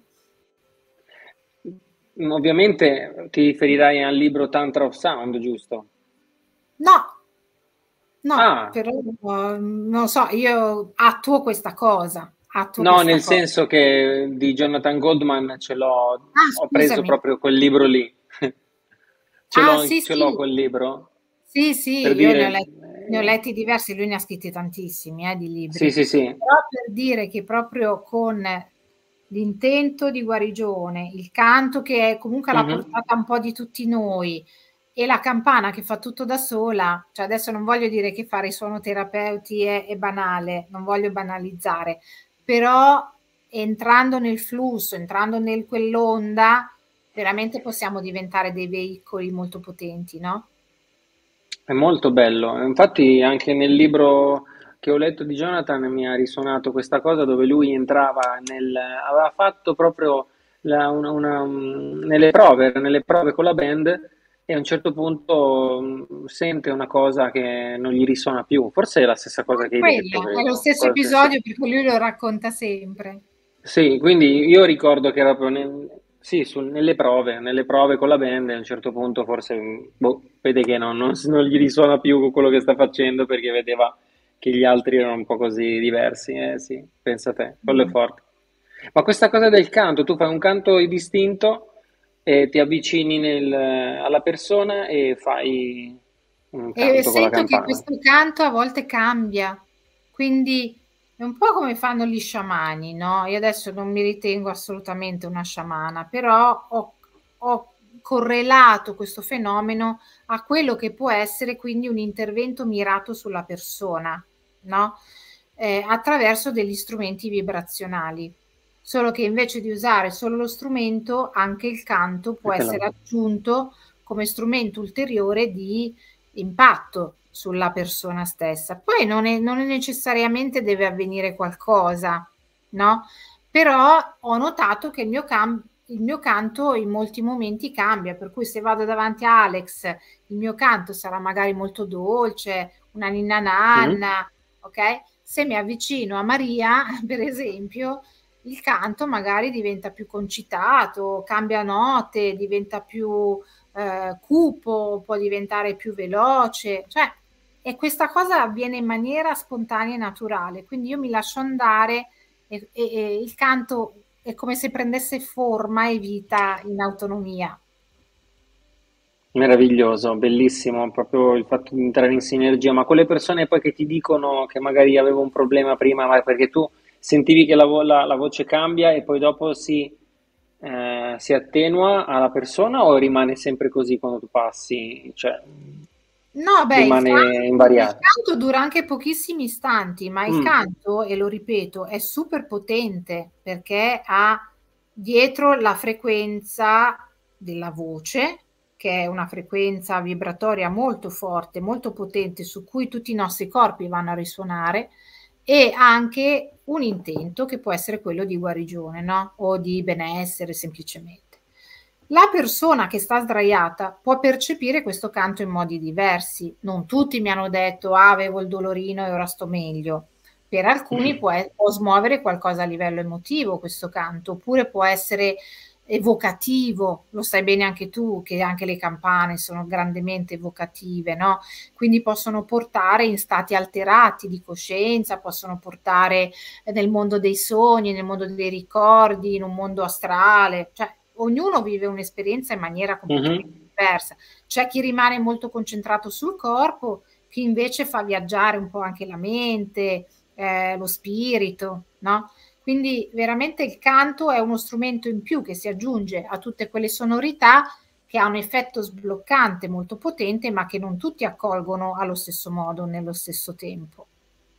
Ovviamente ti riferirai al libro Tantra of Sound, giusto? No, no, Ah, però non lo so, io attuo questa cosa, attuo no, questa nel cosa. senso che di Jonathan Goldman ce l'ho, Ah, ho preso scusami. proprio quel libro lì. Ah, sì, Ce l'ho sì, quel libro sì, per sì, io dire, ne ho letti diversi, lui ne ha scritti tantissimi, di sì, libri, sì, sì. però per dire che proprio con l'intento di guarigione, il canto che è comunque alla Mhm. portata un po' di tutti noi e la campana che fa tutto da sola, cioè adesso non voglio dire che fare i suonoterapeuti è banale, non voglio banalizzare, però entrando nel flusso, entrando nel quell'onda, veramente possiamo diventare dei veicoli molto potenti, no? È molto bello. Infatti anche nel libro che ho letto di Jonathan mi ha risuonato questa cosa dove lui entrava aveva fatto proprio nelle prove con la band e a un certo punto sente una cosa che non gli risuona più. Forse è la stessa cosa che hai detto, Quella, è lo credo. stesso Sì. episodio perché lui lo racconta sempre. Sì, quindi io ricordo che era proprio sì, nelle prove con la band, e a un certo punto forse boh, vede che non gli risuona più con quello che sta facendo perché vedeva che gli altri erano un po' così diversi. Sì, pensa te, quello è Mm. forte. Ma questa cosa del canto, tu fai un canto distinto e ti avvicini alla persona e fai un E canto con la sento che campana. questo canto a volte cambia, quindi è un po' come fanno gli sciamani, no? Io adesso non mi ritengo assolutamente una sciamana, però ho correlato questo fenomeno a quello che può essere quindi un intervento mirato sulla persona, no? Attraverso degli strumenti vibrazionali. Solo che invece di usare solo lo strumento, anche il canto può Anche essere la- aggiunto come strumento ulteriore di impatto sulla persona stessa. Poi non è necessariamente deve avvenire qualcosa, no? Però ho notato che il mio canto in molti momenti cambia, per cui se vado davanti a Alex, il mio canto sarà magari molto dolce, una ninna Mhm. nanna, ok? Se mi avvicino a Maria, per esempio, il canto magari diventa più concitato, cambia note, diventa più cupo, può diventare più veloce, cioè, e questa cosa avviene in maniera spontanea e naturale, quindi io mi lascio andare e il canto è come se prendesse forma e vita in autonomia. Meraviglioso, bellissimo, proprio il fatto di entrare in sinergia, ma quelle persone poi che ti dicono che magari avevo un problema prima, ma perché tu sentivi che la voce cambia e poi dopo si attenua alla persona o rimane sempre così quando tu passi, cioè No, beh, rimane il invariata? canto dura anche pochissimi istanti, ma il Mm, canto, e lo ripeto, è super potente perché ha dietro la frequenza della voce, che è una frequenza vibratoria molto forte, molto potente, su cui tutti i nostri corpi vanno a risuonare, e anche un intento che può essere quello di guarigione, no? O di benessere semplicemente. La persona che sta sdraiata può percepire questo canto in modi diversi. Non tutti mi hanno detto: ah, avevo il dolorino e ora sto meglio. Per alcuni può smuovere qualcosa a livello emotivo questo canto, oppure può essere evocativo, lo sai bene anche tu, che anche le campane sono grandemente evocative, no? Quindi possono portare in stati alterati di coscienza, possono portare nel mondo dei sogni, nel mondo dei ricordi, in un mondo astrale, cioè ognuno vive un'esperienza in maniera completamente mhm. diversa. C'è chi rimane molto concentrato sul corpo, chi invece fa viaggiare un po' anche la mente, lo spirito, no? Quindi veramente il canto è uno strumento in più che si aggiunge a tutte quelle sonorità che ha un effetto sbloccante molto potente, ma che non tutti accolgono allo stesso modo, nello stesso tempo.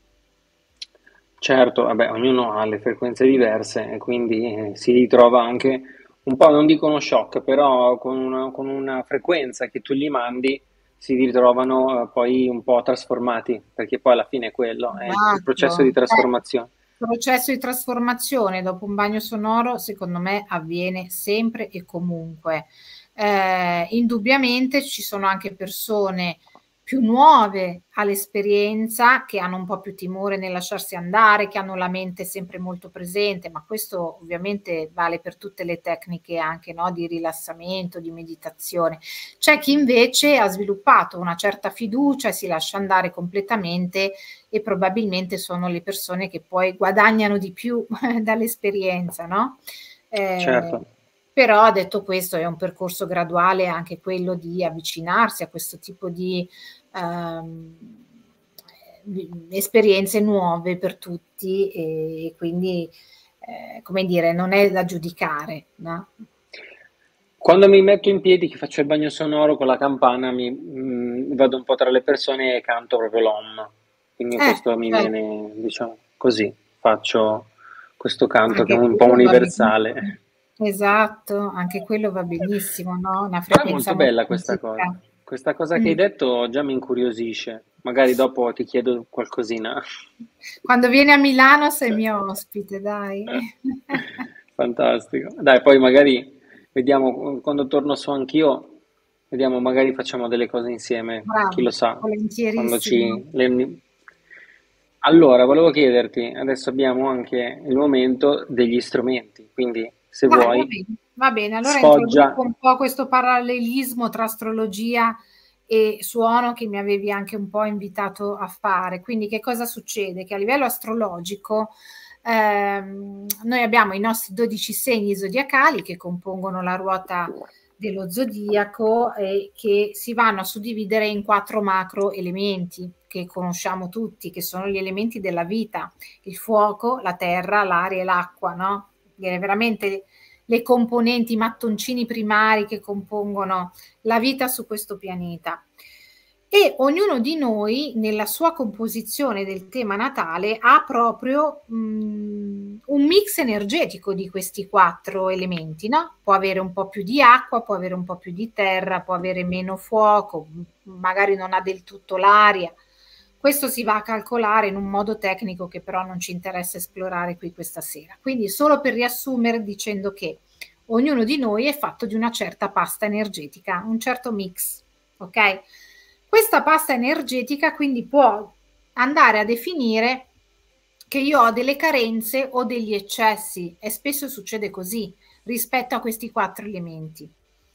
Certo, vabbè, ognuno ha le frequenze diverse e quindi si ritrova anche un po', non dico uno shock, però con una frequenza che tu gli mandi si ritrovano poi un po' trasformati, perché poi alla fine è quello, è il processo di Esatto. trasformazione. processo di trasformazione dopo un bagno sonoro, secondo me, avviene sempre e comunque. Indubbiamente ci sono anche persone più nuove all'esperienza, che hanno un po' più timore nel lasciarsi andare, che hanno la mente sempre molto presente, ma questo ovviamente vale per tutte le tecniche anche, no, di rilassamento, di meditazione. C'è chi invece ha sviluppato una certa fiducia e si lascia andare completamente, e probabilmente sono le persone che poi guadagnano di più dall'esperienza, no? Certo. Però detto questo è un percorso graduale anche quello di avvicinarsi a questo tipo di esperienze nuove per tutti, e quindi come dire, non è da giudicare, no? Quando mi metto in piedi, che faccio il bagno sonoro con la campana, vado un po' tra le persone e canto proprio l'Om. Quindi questo mi Certo. viene, diciamo, così, faccio questo canto che è Anche un po' quello va benissimo. universale. Esatto, anche quello va benissimo, no? Una Però è frequenza molto molto bella questa cosa. positiva. Questa cosa che hai detto già mi incuriosisce. Magari dopo ti chiedo qualcosina. Quando vieni a Milano sei mio ospite, dai. Fantastico. Dai, poi magari vediamo quando torno su anch'io, vediamo, magari facciamo delle cose insieme, chi Bravo, lo sa, quando volentierissimo. ci... Allora, volevo chiederti, adesso abbiamo anche il momento degli strumenti, quindi se Dai, vuoi, va bene. Allora introduco sfoggia. un po' questo parallelismo tra astrologia e suono che mi avevi anche un po' invitato a fare. Quindi che cosa succede? Che a livello astrologico noi abbiamo i nostri 12 segni zodiacali che compongono la ruota dello zodiaco e che si vanno a suddividere in 4 macro elementi che conosciamo tutti, che sono gli elementi della vita: il fuoco, la terra, l'aria e l'acqua, no? Veramente le componenti, i mattoncini primari che compongono la vita su questo pianeta. E ognuno di noi, nella sua composizione del tema natale, ha proprio un mix energetico di questi 4 elementi, no? Può avere un po' più di acqua, può avere un po' più di terra, può avere meno fuoco, magari non ha del tutto l'aria. Questo si va a calcolare in un modo tecnico che però non ci interessa esplorare qui questa sera. Quindi solo per riassumere dicendo che ognuno di noi è fatto di una certa pasta energetica, un certo mix, ok? Questa pasta energetica quindi può andare a definire che io ho delle carenze o degli eccessi, e spesso succede così rispetto a questi 4 elementi.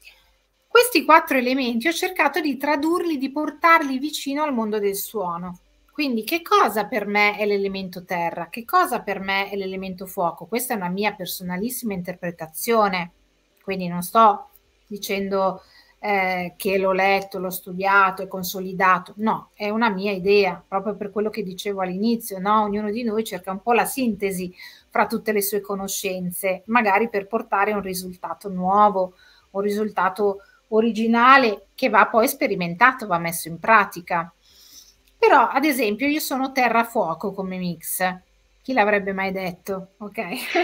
Questi 4 elementi ho cercato di tradurli, di portarli vicino al mondo del suono. Quindi che cosa per me è l'elemento terra? Che cosa per me è l'elemento fuoco? Questa è una mia personalissima interpretazione, quindi non sto dicendo che l'ho letto, l'ho studiato, è consolidato. No, è una mia idea, proprio per quello che dicevo all'inizio, no? Ognuno di noi cerca un po' la sintesi fra tutte le sue conoscenze, magari per portare un risultato nuovo, un risultato originale che va poi sperimentato, va messo in pratica. Però, ad esempio, io sono terra-fuoco come mix. Chi l'avrebbe mai detto? Ok?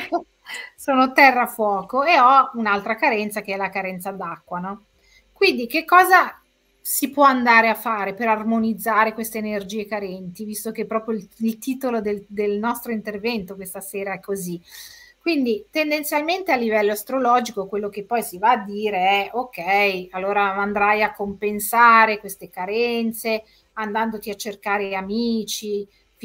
Sono terra-fuoco e ho un'altra carenza che è la carenza d'acqua, no? Quindi che cosa si può andare a fare per armonizzare queste energie carenti, visto che proprio il titolo del nostro intervento questa sera è così? Quindi tendenzialmente a livello astrologico quello che poi si va a dire è ok, allora andrai a compensare queste carenze andandoti a cercare amici,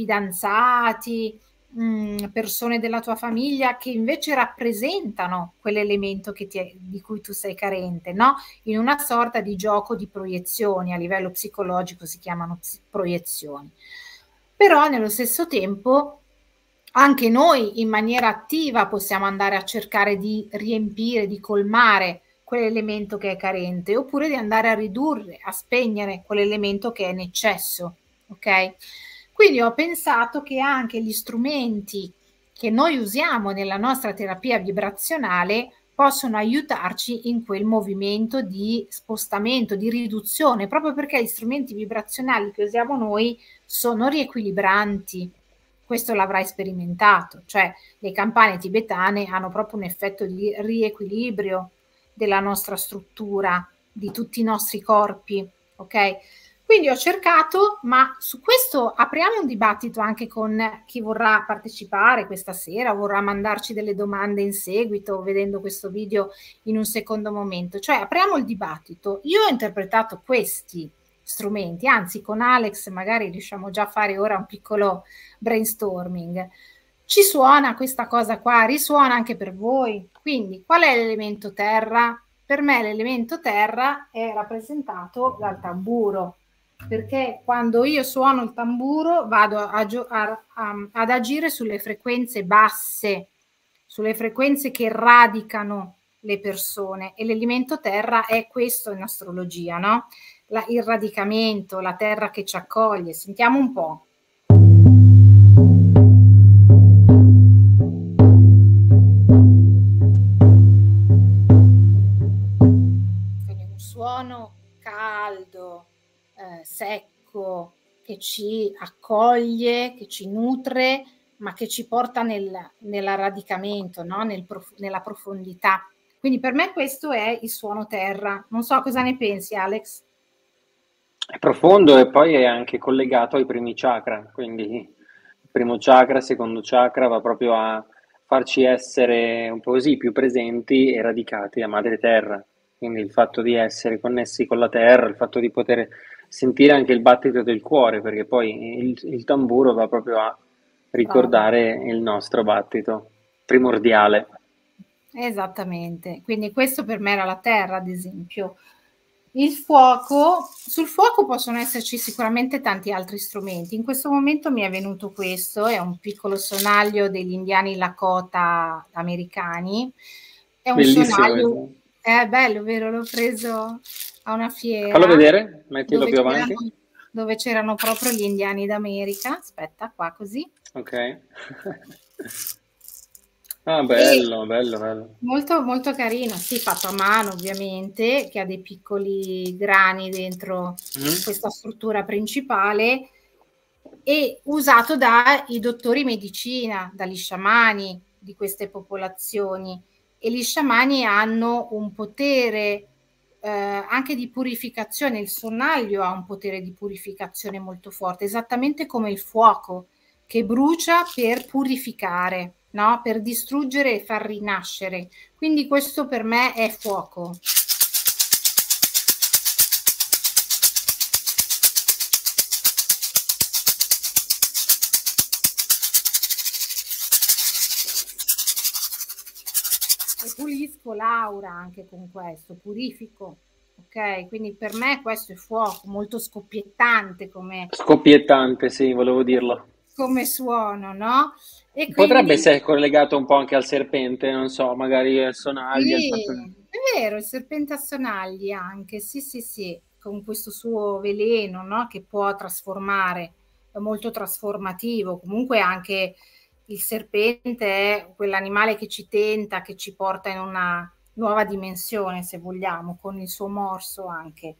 fidanzati, persone della tua famiglia che invece rappresentano quell'elemento di cui tu sei carente, no? In una sorta di gioco di proiezioni, a livello psicologico si chiamano proiezioni. Però nello stesso tempo anche noi in maniera attiva possiamo andare a cercare di riempire, di colmare quell'elemento che è carente, oppure di andare a ridurre, a spegnere quell'elemento che è in eccesso, ok? Quindi ho pensato che anche gli strumenti che noi usiamo nella nostra terapia vibrazionale possono aiutarci in quel movimento di spostamento, di riduzione, proprio perché gli strumenti vibrazionali che usiamo noi sono riequilibranti. Questo l'avrai sperimentato, cioè le campane tibetane hanno proprio un effetto di riequilibrio della nostra struttura, di tutti i nostri corpi, ok? Quindi ho cercato, ma su questo apriamo un dibattito anche con chi vorrà partecipare questa sera, vorrà mandarci delle domande in seguito, vedendo questo video in un secondo momento. Cioè apriamo il dibattito. Io ho interpretato questi strumenti, anzi con Alex magari riusciamo già a fare ora un piccolo brainstorming. Ci suona questa cosa qua? Risuona anche per voi? Quindi qual è l'elemento terra? Per me l'elemento terra è rappresentato dal tamburo, perché quando io suono il tamburo vado ad agire sulle frequenze basse, sulle frequenze che radicano le persone, e l'elemento terra è questo in astrologia, no? Il radicamento, la terra che ci accoglie. Sentiamo un po'. Quindi un suono caldo, secco, che ci accoglie, che ci nutre, ma che ci porta nell'arradicamento, no? Nella profondità. Quindi per me questo è il suono terra. Non so cosa ne pensi, Alex. È profondo e poi è anche collegato ai primi chakra, quindi il primo chakra, il secondo chakra va proprio a farci essere un po' così più presenti e radicati a madre terra. Quindi il fatto di essere connessi con la terra, il fatto di poter sentire anche il battito del cuore, perché poi il tamburo va proprio a Bravo. ricordare il nostro battito primordiale. Esattamente. Quindi questo per me era la terra, ad esempio. Il fuoco, sul fuoco possono esserci sicuramente tanti altri strumenti. In questo momento mi è venuto questo, è un piccolo sonaglio degli indiani Lakota americani. È un Bellissimo sonaglio, questo. è bello, vero? L'ho preso a una Fallo fiera vedere, mettilo dove più c'erano, avanti. dove c'erano proprio gli indiani d'America. Aspetta, qua così. Ok. Ah, E bello, bello, bello. molto, molto carino, sì, fatto a mano ovviamente, che ha dei piccoli grani dentro Mhm. questa struttura principale, e usato dai dottori medicina, dagli sciamani di queste popolazioni. E gli sciamani hanno un potere anche di purificazione, il sonnaglio ha un potere di purificazione molto forte, esattamente come il fuoco che brucia per purificare, no? Per distruggere e far rinascere. Quindi questo per me è fuoco. E pulisco l'aura anche con questo, purifico. Ok, quindi per me questo è fuoco, molto scoppiettante Scoppiettante, sì, volevo dirlo. come suono, no? E Potrebbe quindi essere collegato un po' anche al serpente, non so, magari al sonaglia, il fatto sì, che... è vero, il serpente a sonagli anche, sì, sì, sì, con questo suo veleno, no? Che può trasformare, è molto trasformativo. Comunque anche il serpente è quell'animale che ci tenta, che ci porta in una nuova dimensione, se vogliamo, con il suo morso anche.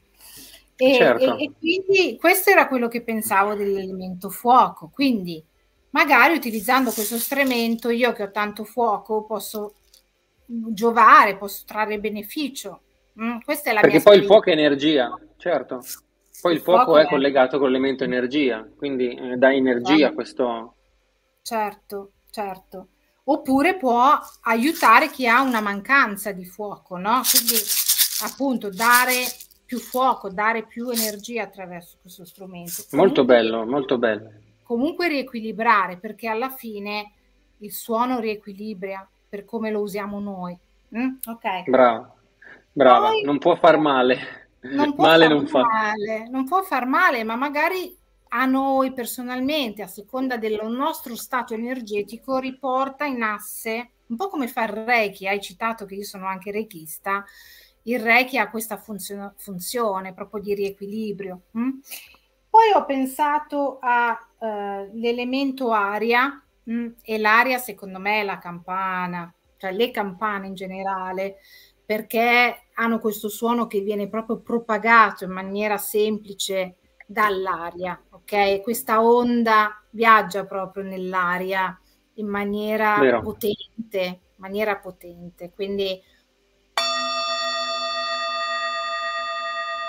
E Certo. quindi questo era quello che pensavo dell'elemento fuoco. Quindi magari utilizzando questo strumento, io che ho tanto fuoco, posso giovare, posso trarre beneficio. Questa è la mia Perché poi il esperienza. fuoco è energia, certo. Poi Il il fuoco fuoco è è, collegato con l'elemento energia, quindi dà energia a questo... certo, certo. Oppure può aiutare chi ha una mancanza di fuoco, no? Quindi appunto dare più fuoco, dare più energia attraverso questo strumento. Molto bello, molto bello. Comunque riequilibrare, perché alla fine il suono riequilibra per come lo usiamo noi. Ok. Brava, brava. Poi Non può far male. non può Male far non fa. male, non può far male, ma magari a noi personalmente, a seconda del nostro stato energetico, riporta in asse, un po' come fa il Reiki. Hai citato che io sono anche reikista, il Reiki ha questa funzione proprio di riequilibrio. Poi ho pensato all'elemento aria, e l'aria secondo me è la campana, cioè le campane in generale, perché hanno questo suono che viene proprio propagato in maniera semplice dall'aria, ok? Questa onda viaggia proprio nell'aria in Vero. maniera potente, quindi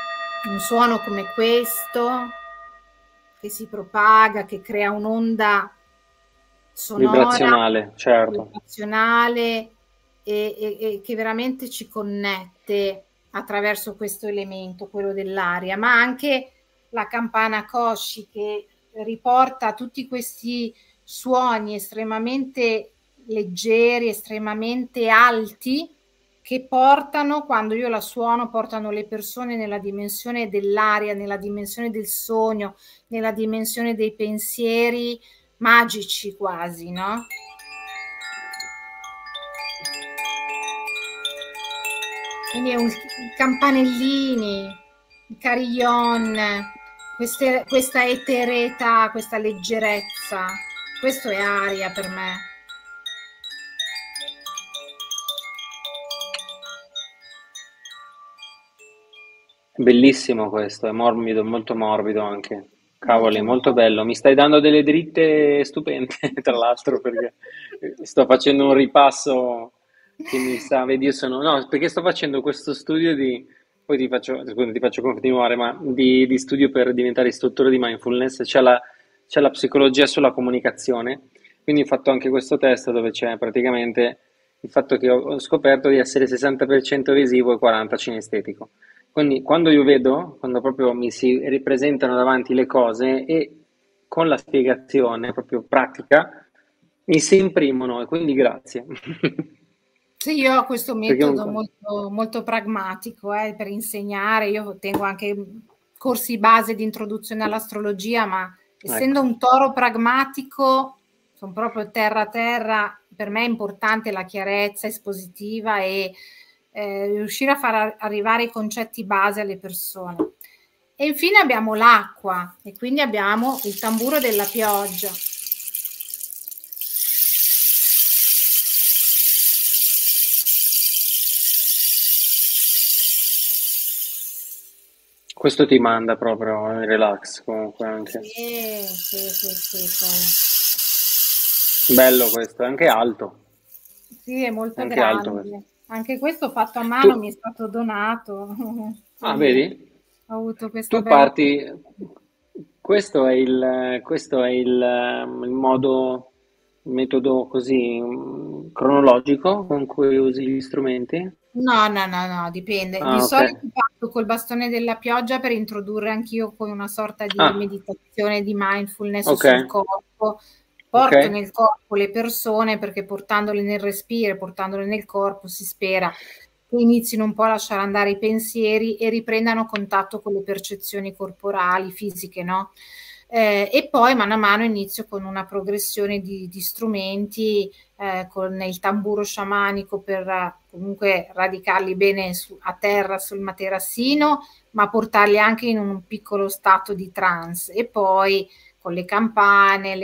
un suono come questo che si propaga, che crea un'onda sonora, Vibrazionale, certo. vibrazionale e che veramente ci connette attraverso questo elemento, quello dell'aria, ma anche la campana Koshi che riporta tutti questi suoni estremamente leggeri, estremamente alti, che portano, quando io la suono, portano le persone nella dimensione dell'aria, nella dimensione del sogno, nella dimensione dei pensieri magici quasi, no? Quindi è i campanellini, i carillon, questa etereità, questa leggerezza, questo è aria per me. Bellissimo questo, è morbido, molto morbido anche. Cavoli, molto bello. Mi stai dando delle dritte stupende, tra l'altro, perché sto facendo un ripasso che mi sa, vedi, io sono, no, perché sto facendo questo studio di, poi ti faccio, scusa, ti faccio continuare, ma di studio per diventare istruttore di mindfulness, c'è la psicologia sulla comunicazione, quindi ho fatto anche questo test dove c'è praticamente il fatto che ho scoperto di essere 60% visivo e 40% cinestetico. Quindi quando io vedo, quando proprio mi si ripresentano davanti le cose e con la spiegazione proprio pratica, mi si imprimono e quindi grazie. Sì, io ho questo Perché metodo comunque, molto, molto pragmatico per insegnare. Io tengo anche corsi base di introduzione all'astrologia, ma essendo ecco, un toro pragmatico, sono proprio terra a terra, per me è importante la chiarezza espositiva e riuscire a far arrivare i concetti base alle persone. E infine abbiamo l'acqua e quindi abbiamo il tamburo della pioggia. questo ti manda proprio in relax comunque anche. Sì. Bello questo, è anche alto, Sì, è è molto anche alto questo. grande. Anche questo fatto a Tu, mano mi è stato donato. ah, Quindi vedi? ho avuto questa Tu bella parti, opportunità. questo è il modo, il metodo così cronologico con cui usi gli strumenti? No, dipende. Di Ah, ok. solito parto col bastone della pioggia per introdurre anch'io con una sorta di Ah, meditazione, di mindfulness ok, sul corpo. ok. Porto nel corpo le persone perché portandole nel respiro, portandole nel corpo, si spera che inizino un po' a lasciare andare i pensieri e riprendano contatto con le percezioni corporali, fisiche, no? E poi mano a mano inizio con una progressione di strumenti, con il tamburo sciamanico per comunque radicarli bene a terra sul materassino, ma portarli anche in un piccolo stato di trance. E poi con le campane,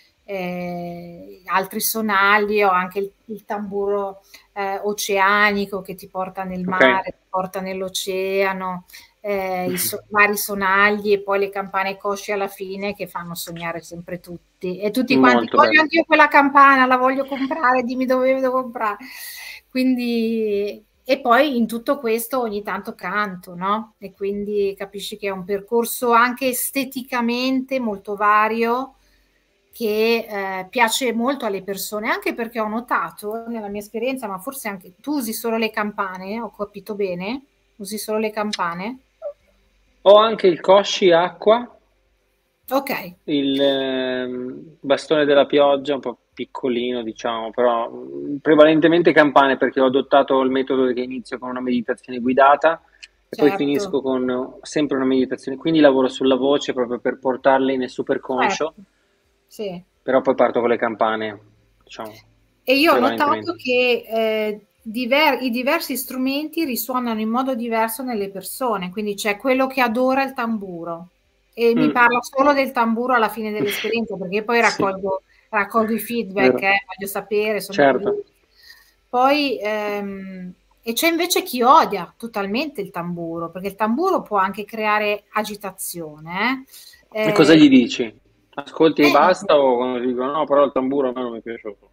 altri sonagli o anche il tamburo oceanico che ti porta nel Ok, mare, ti porta nell'oceano, vari sonagli e poi le campane cosce alla fine che fanno sognare sempre tutti. E tutti quanti, molto voglio bello. anch'io quella campana, la voglio comprare, dimmi dove devo comprare. Quindi, e poi in tutto questo ogni tanto canto, no? E quindi capisci che è un percorso anche esteticamente molto vario che piace molto alle persone, anche perché ho notato nella mia esperienza, ma forse anche tu usi solo le campane, ho capito bene? Usi solo le campane? Ho anche il Koshi acqua, Ok, il bastone della pioggia, un po' piccolino, diciamo, però prevalentemente campane perché ho adottato il metodo che inizio con una meditazione guidata e poi certo, finisco con sempre una meditazione, quindi lavoro sulla voce proprio per portarle nel superconscio, certo, sì. però poi parto con le campane, diciamo, E io ho notato prevalentemente. che i diversi strumenti risuonano in modo diverso nelle persone, quindi c'è quello che adora il tamburo e mi Mm. parla solo del tamburo alla fine dell'esperienza, perché poi Sì, raccolgo i feedback, vero, voglio sapere, sono certo. curiosa. Poi, e c'è invece chi odia totalmente il tamburo, perché il tamburo può anche creare agitazione. E cosa Eh, gli dici? Ascolti e eh, basta o quando ti dicono no, però il tamburo a me non mi piace?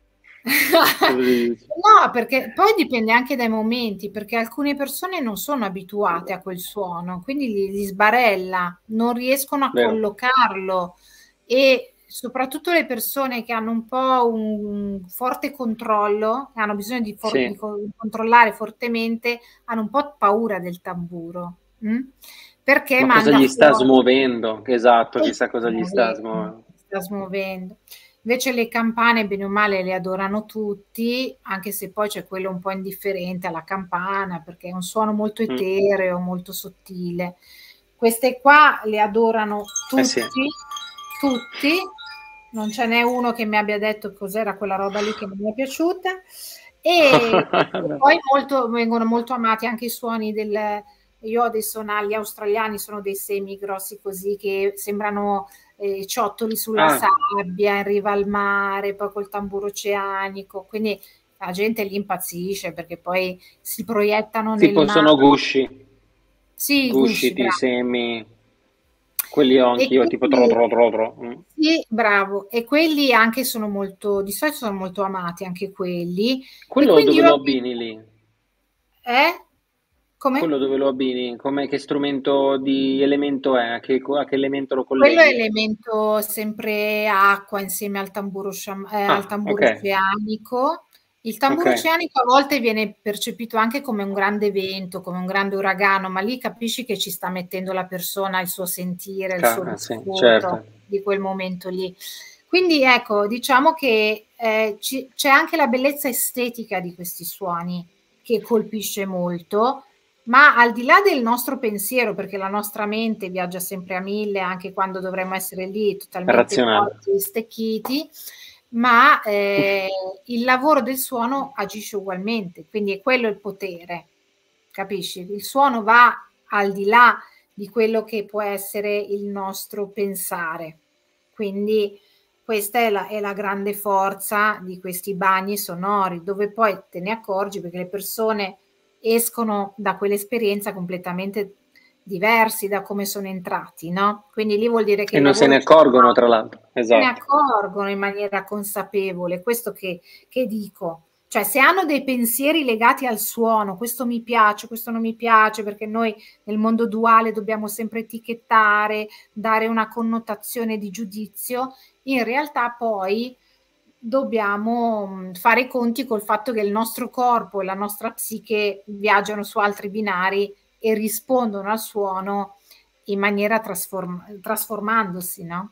Cosa si dice? No, perché poi dipende anche dai momenti, perché alcune persone non sono abituate a quel suono, quindi gli sbarella, non riescono a Vero? collocarlo e soprattutto le persone che hanno un po' un forte controllo, hanno bisogno Sì. di controllare fortemente, hanno un po' paura del tamburo, perché Ma cosa manda gli sta fuori. smuovendo? Esatto, chissà cosa gli sta Smuovendo, smuovendo. sta smuovendo. Invece le campane, bene o male, le adorano tutti, anche se poi c'è quello un po' indifferente alla campana, perché è un suono molto Mm. etereo, molto sottile. Queste qua le adorano Eh sì. tutti, tutti. Non ce n'è uno che mi abbia detto cos'era quella roba lì che non mi è piaciuta. E poi vengono molto amati anche i suoni del. Io ho dei sonagli australiani, sono dei semi grossi così che sembrano ciottoli sulla Ah, sabbia in riva al mare, poi col tamburo oceanico. Quindi la gente lì impazzisce perché poi si proiettano nel tipo mare. sono gusci, Sì, i gusci, gusciti, bravo. semi, quelli ho E anch'io, tipo tro quindi, tro tro tro. Mm. sì, bravo. E quelli anche sono molto, di solito sono molto amati anche quelli. E Quello quindi dove io, lo abbini lì? come? Quello dove lo abbini? Come, che strumento di elemento è? A che elemento lo Quello è colleghi? elemento sempre acqua insieme al Ah, tamburo ok, oceanico. Il ok. tamburo oceanico a volte viene percepito anche come un grande vento, come un grande uragano, ma lì capisci che ci sta mettendo la persona, il suo sentire, il suo Sì, vissuto certo. di quel momento lì. Quindi ecco, diciamo che c'è anche la bellezza estetica di questi suoni che colpisce molto, ma al di là del nostro pensiero, perché la nostra mente viaggia sempre a mille, anche quando dovremmo essere lì totalmente Razionale. morti e stecchiti, ma il lavoro del suono agisce ugualmente, quindi è quello il potere, capisci? Il suono va al di là di quello che può essere il nostro pensare. Quindi questa è la grande forza di questi bagni sonori, dove poi te ne accorgi perché le persone escono da quell'esperienza completamente diversi da come sono entrati, no? Quindi lì vuol dire che E il non se lavoro ne c'è accorgono, stato, tra l'altro. se ne Esatto. accorgono in maniera consapevole, questo che dico. Cioè, se hanno dei pensieri legati al suono, questo mi piace, questo non mi piace, perché noi nel mondo duale dobbiamo sempre etichettare, dare una connotazione di giudizio, in realtà poi dobbiamo fare i conti col fatto che il nostro corpo e la nostra psiche viaggiano su altri binari e rispondono al suono in maniera trasformandosi, no?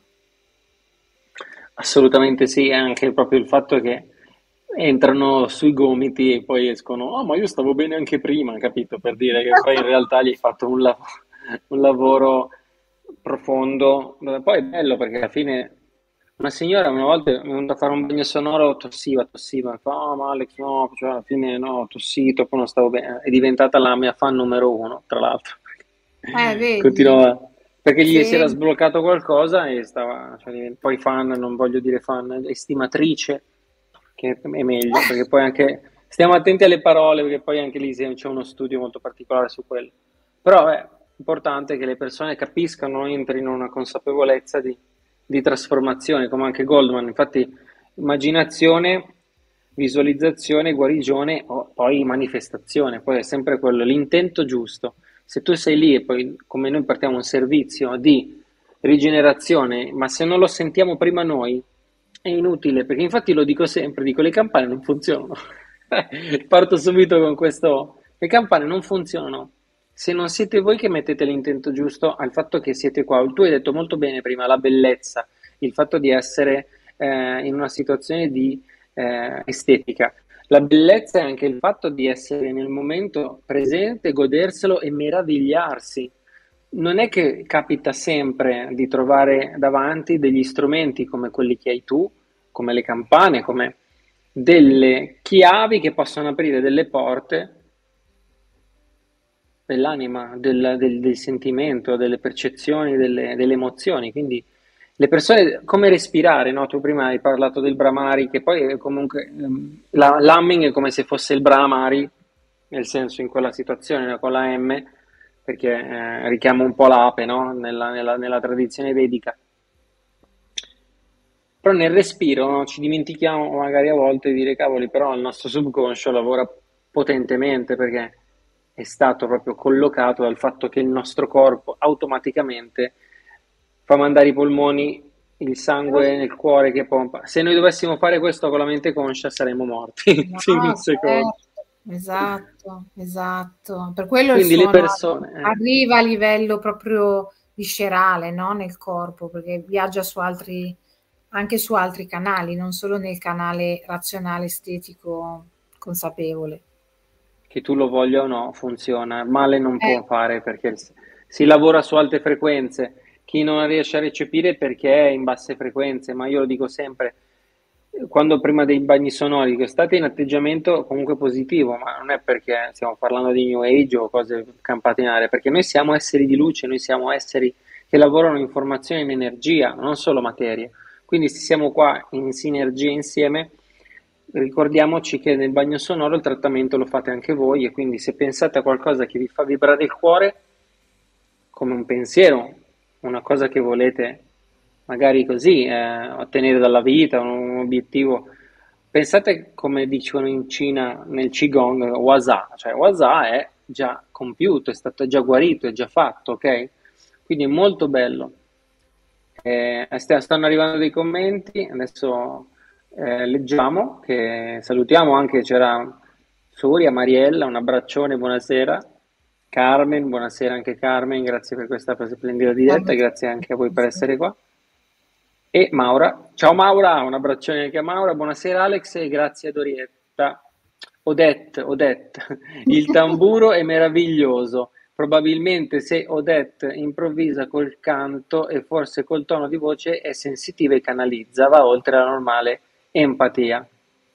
Assolutamente sì, anche proprio il fatto che entrano sui gomiti e poi escono, ma io stavo bene anche prima, capito? Per dire che poi in realtà gli hai fatto un lavoro profondo. Poi è bello perché alla fine una signora una volta è venuta a fare un bagno sonoro, tossiva, mi fa, ma Alex no, cioè alla fine no, ho tossito, poi non stavo bene, è diventata la mia fan numero uno, tra l'altro. Vedi? Continuava, perché gli si era Sì. sbloccato qualcosa e stava, cioè, poi fan, non voglio dire fan, estimatrice, che è meglio, perché poi anche, stiamo attenti alle parole, perché poi anche lì c'è uno studio molto particolare su quello. Però è importante che le persone capiscano, entrino in una consapevolezza di trasformazione, come anche Goldman. Infatti, immaginazione, visualizzazione, guarigione, poi manifestazione, poi è sempre quello, l'intento giusto. Se tu sei lì e poi, come noi partiamo un servizio di rigenerazione, ma se non lo sentiamo prima noi, è inutile, perché infatti lo dico sempre, dico le campane non funzionano. Parto subito con questo, le campane non funzionano. Se non siete voi che mettete l'intento giusto al fatto che siete qua, tu hai detto molto bene prima, la bellezza, il fatto di essere in una situazione di estetica. La bellezza è anche il fatto di essere nel momento presente, goderselo e meravigliarsi. Non è che capita sempre di trovare davanti degli strumenti come quelli che hai tu, come le campane, come delle chiavi che possono aprire delle porte dell'anima, del sentimento, delle percezioni, delle emozioni. Quindi le persone, come respirare, no? Tu prima hai parlato del Brahmari, che poi è comunque l'humming è come se fosse il Brahmari, nel senso in quella situazione, no? Con la M, perché richiama un po' l'ape, no? Nella tradizione vedica. Però nel respiro, no, ci dimentichiamo magari a volte di dire, cavoli, però il nostro subconscio lavora potentemente perché è stato proprio collocato dal fatto che il nostro corpo automaticamente fa mandare i polmoni, il sangue nel cuore che pompa. Se noi dovessimo fare questo con la mente conscia saremmo morti No, in un secondo. certo, esatto, esatto. Per quello il Quindi le suono persone, arriva a livello proprio viscerale, no? Nel corpo, perché viaggia su altri, anche su altri canali, non solo nel canale razionale, estetico, consapevole. che tu lo voglia o no, funziona. Male non Eh, può fare perché si lavora su alte frequenze. Chi non riesce a recepire è perché è in basse frequenze, ma io lo dico sempre, quando prima dei bagni sonori, che state in atteggiamento comunque positivo, ma non è perché stiamo parlando di New Age o cose campate in aria, perché noi siamo esseri di luce, noi siamo esseri che lavorano in formazione in energia, non solo materia. Quindi se siamo qua in sinergia insieme, ricordiamoci che nel bagno sonoro il trattamento lo fate anche voi e quindi se pensate a qualcosa che vi fa vibrare il cuore, come un pensiero, una cosa che volete magari così ottenere dalla vita, un obiettivo, pensate come dicono in Cina nel Qigong, Wasa, cioè Wasa è già compiuto, è stato già guarito, è già fatto, ok? Quindi è molto bello. Stanno arrivando dei commenti, adesso leggiamo, che salutiamo anche, c'era Suria, Mariella, un abbraccione, buonasera. Carmen, buonasera anche Carmen, grazie per questa splendida diretta e grazie anche a voi per essere qua. E Maura, ciao Maura, un abbraccione anche a Maura, buonasera Alex e grazie ad Orietta. Odette, il tamburo è meraviglioso. Probabilmente se Odette improvvisa col canto e forse col tono di voce è sensitiva e canalizza, va oltre la normale empatia.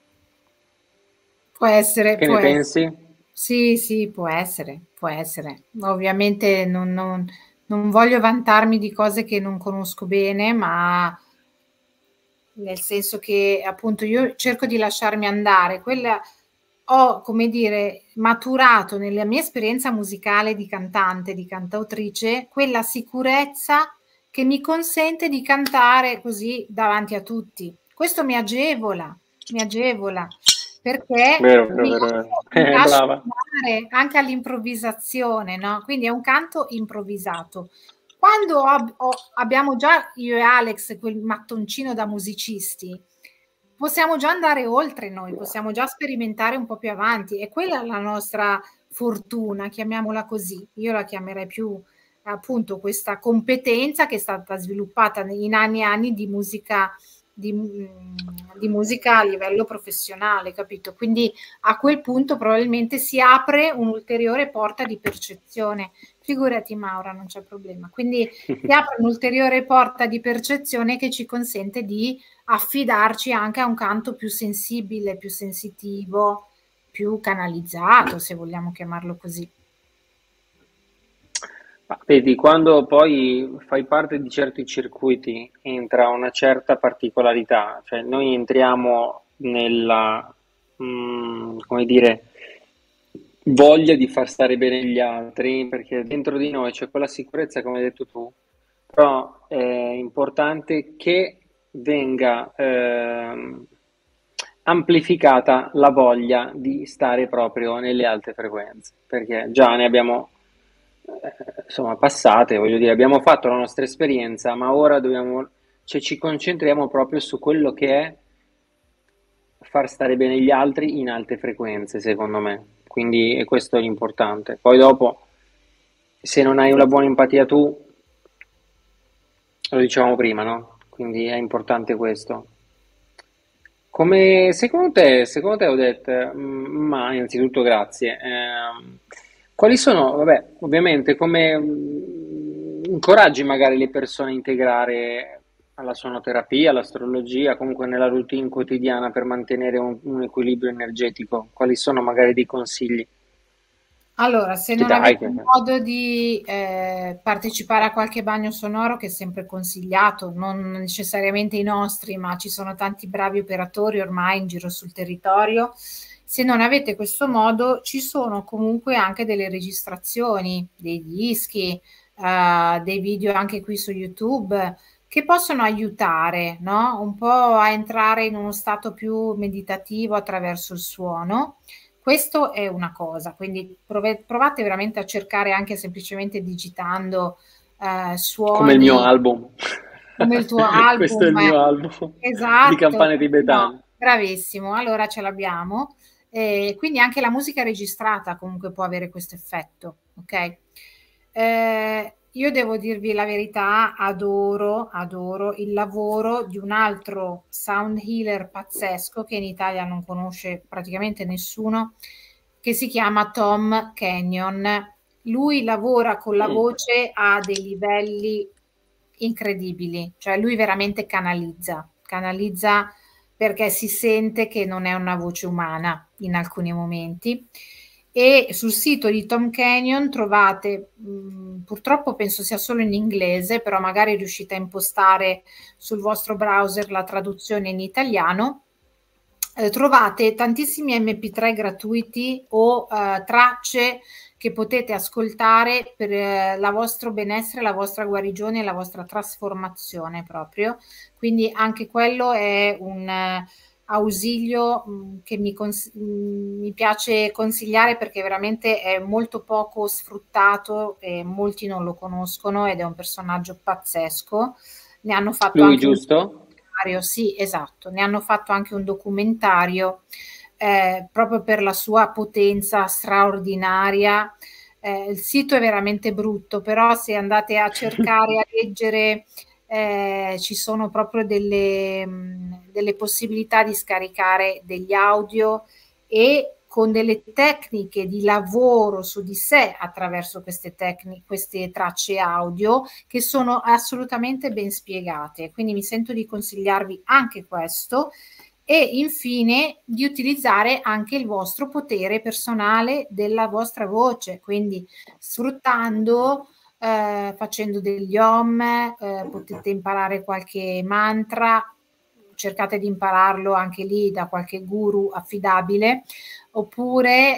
può essere, Che può ne essere. pensi? Sì, sì, può essere, può essere. Ovviamente non voglio vantarmi di cose che non conosco bene, ma nel senso che appunto io cerco di lasciarmi andare. Quella ho, come dire, maturato nella mia esperienza musicale di cantante, di cantautrice, quella sicurezza che mi consente di cantare così davanti a tutti. Questo mi agevola perché Vero, vero, vero, vero. mi lascio Brava. andare anche all'improvvisazione, no? Quindi è un canto improvvisato. Quando abbiamo già io e Alex quel mattoncino da musicisti, possiamo già andare oltre noi, possiamo già sperimentare un po' più avanti e quella è la nostra fortuna, chiamiamola così. Io la chiamerei più appunto questa competenza che è stata sviluppata in anni e anni di musica di musica a livello professionale, capito? Quindi a quel punto probabilmente si apre un'ulteriore porta di percezione. Figurati Maura, non c'è problema. Quindi si apre un'ulteriore porta di percezione che ci consente di affidarci anche a un canto più sensibile, più sensitivo, più canalizzato, se vogliamo chiamarlo così. Ma vedi, quando poi fai parte di certi circuiti entra una certa particolarità, cioè noi entriamo nella, come dire, voglia di far stare bene gli altri, perché dentro di noi c'è quella sicurezza, come hai detto tu, però è importante che venga amplificata la voglia di stare proprio nelle alte frequenze, perché già ne abbiamo insomma passate, voglio dire, abbiamo fatto la nostra esperienza, ma ora dobbiamo, cioè, ci concentriamo proprio su quello che è far stare bene gli altri in alte frequenze, secondo me. Quindi e questo è l'importante. Poi dopo, se non hai una buona empatia tu, lo dicevamo prima, no? Quindi è importante questo. Come secondo te Odette, ma innanzitutto grazie. Quali sono, vabbè, ovviamente come incoraggi magari le persone a integrare alla sonoterapia, all'astrologia, comunque nella routine quotidiana per mantenere un equilibrio energetico? Quali sono magari dei consigli Allora, se che non dai? avete modo di partecipare a qualche bagno sonoro, che è sempre consigliato, non necessariamente i nostri, ma ci sono tanti bravi operatori ormai in giro sul territorio. Se non avete questo modo, ci sono comunque anche delle registrazioni, dei dischi, dei video anche qui su YouTube che possono aiutare, no? Un po' a entrare in uno stato più meditativo attraverso il suono. Questo è una cosa, quindi provate veramente a cercare anche semplicemente digitando Come il mio suoni album. come il tuo Questo è il album. mio album di Esatto, campane no, tibetane. bravissimo, allora ce l'abbiamo. Quindi anche la musica registrata comunque può avere questo effetto, ok? Io devo dirvi la verità, adoro il lavoro di un altro sound healer pazzesco che in Italia non conosce praticamente nessuno, che si chiama Tom Kenyon. Lui lavora con la Mm. voce a dei livelli incredibili, cioè lui veramente canalizza perché si sente che non è una voce umana in alcuni momenti. E sul sito di Tom Canyon trovate, purtroppo penso sia solo in inglese, però magari riuscite a impostare sul vostro browser la traduzione in italiano. Trovate tantissimi MP3 gratuiti o tracce che potete ascoltare per la vostro benessere, la vostra guarigione e la vostra trasformazione proprio. Quindi anche quello è un ausilio che mi piace consigliare perché veramente è molto poco sfruttato e molti non lo conoscono ed è un personaggio pazzesco. Ne hanno fatto Lui, anche un giusto? documentario, sì, esatto, ne hanno fatto anche un documentario proprio per la sua potenza straordinaria. Il sito è veramente brutto, però se andate a cercare, a leggere, ci sono proprio delle possibilità di scaricare degli audio e con delle tecniche di lavoro su di sé attraverso queste tecniche, queste tracce audio che sono assolutamente ben spiegate. Quindi mi sento di consigliarvi anche questo e infine di utilizzare anche il vostro potere personale della vostra voce, quindi sfruttando, facendo degli om, potete imparare qualche mantra, cercate di impararlo anche lì da qualche guru affidabile, oppure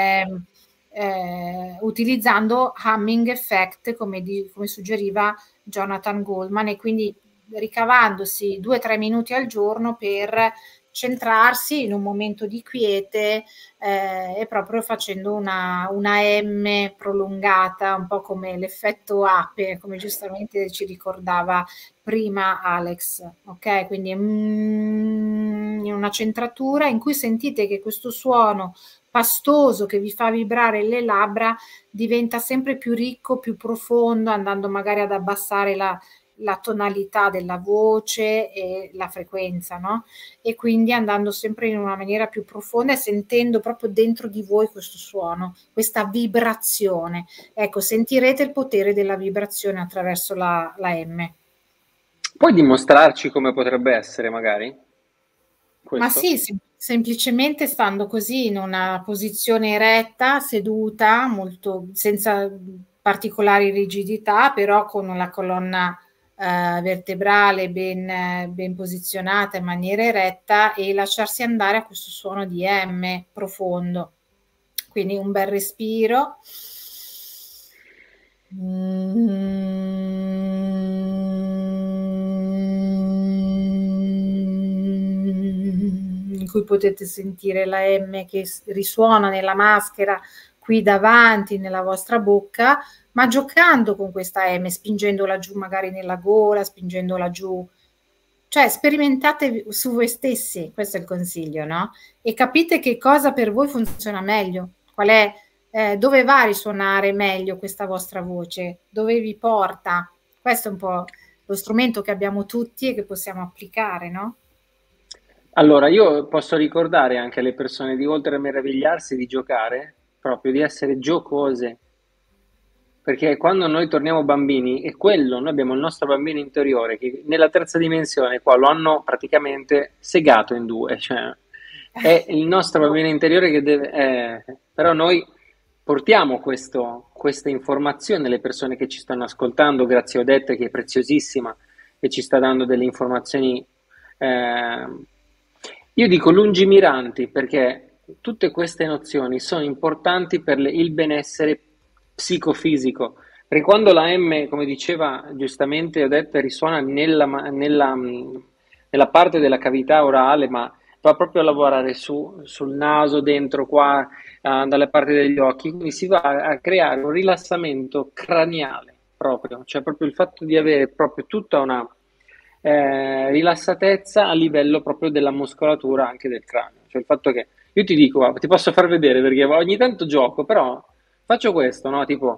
utilizzando humming effect come suggeriva Jonathan Goldman e quindi ricavandosi 2-3 minuti al giorno per centrarsi in un momento di quiete e proprio facendo una M prolungata, un po' come l'effetto ape, come giustamente ci ricordava prima Alex, ok? Quindi in una centratura in cui sentite che questo suono pastoso che vi fa vibrare le labbra diventa sempre più ricco, più profondo, andando magari ad abbassare la tonalità della voce e la frequenza, no? E quindi andando sempre in una maniera più profonda e sentendo proprio dentro di voi questo suono, questa vibrazione. Ecco, sentirete il potere della vibrazione attraverso la M. Puoi dimostrarci come potrebbe essere, magari? Ma Questo? sì, semplicemente stando così in una posizione eretta, seduta, molto, senza particolari rigidità, però con la colonna vertebrale ben posizionata in maniera eretta e lasciarsi andare a questo suono di M profondo. Quindi un bel respiro. In cui potete sentire la M che risuona nella maschera qui davanti nella vostra bocca, ma giocando con questa M, spingendola giù magari nella gola, spingendola giù. Cioè, sperimentate su voi stessi, questo è il consiglio, no? E capite che cosa per voi funziona meglio, qual è, dove va a risuonare meglio questa vostra voce, dove vi porta. Questo è un po' lo strumento che abbiamo tutti e che possiamo applicare, no? Allora, io posso ricordare anche alle persone di oltre a meravigliarsi di giocare, proprio di essere giocose, perché quando noi torniamo bambini, è quello, noi abbiamo il nostro bambino interiore che nella terza dimensione qua lo hanno praticamente segato in due, cioè è il nostro bambino interiore che deve... però noi portiamo questa informazione alle persone che ci stanno ascoltando, grazie a Odette che è preziosissima e ci sta dando delle informazioni, eh, io dico lungimiranti, perché tutte queste nozioni sono importanti per il benessere psicofisico, Perché quando la M, come diceva giustamente Odette, risuona nella parte della cavità orale, ma va proprio a lavorare sul naso, dentro qua, dalle parti degli occhi, quindi si va a creare un rilassamento craniale proprio, cioè proprio il fatto di avere proprio tutta una rilassatezza a livello proprio della muscolatura anche del cranio, cioè il fatto che io ti dico, guarda, ti posso far vedere perché ogni tanto gioco, però faccio questo, no? Tipo.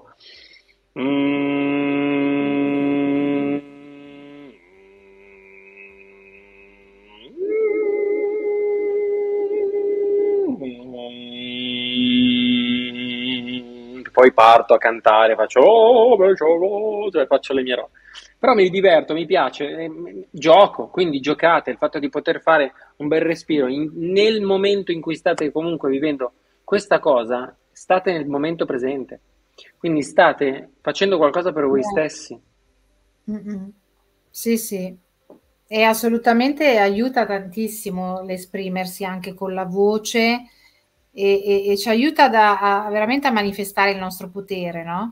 Poi parto a cantare, faccio, cioè faccio le mie robe. Però mi diverto, mi piace, gioco, quindi giocate, il fatto di poter fare un bel respiro nel momento in cui state comunque vivendo questa cosa, state nel momento presente, quindi state facendo qualcosa per voi stessi. Mm-mm. Sì, sì, e assolutamente aiuta tantissimo l'esprimersi anche con la voce e ci aiuta veramente a manifestare il nostro potere, no?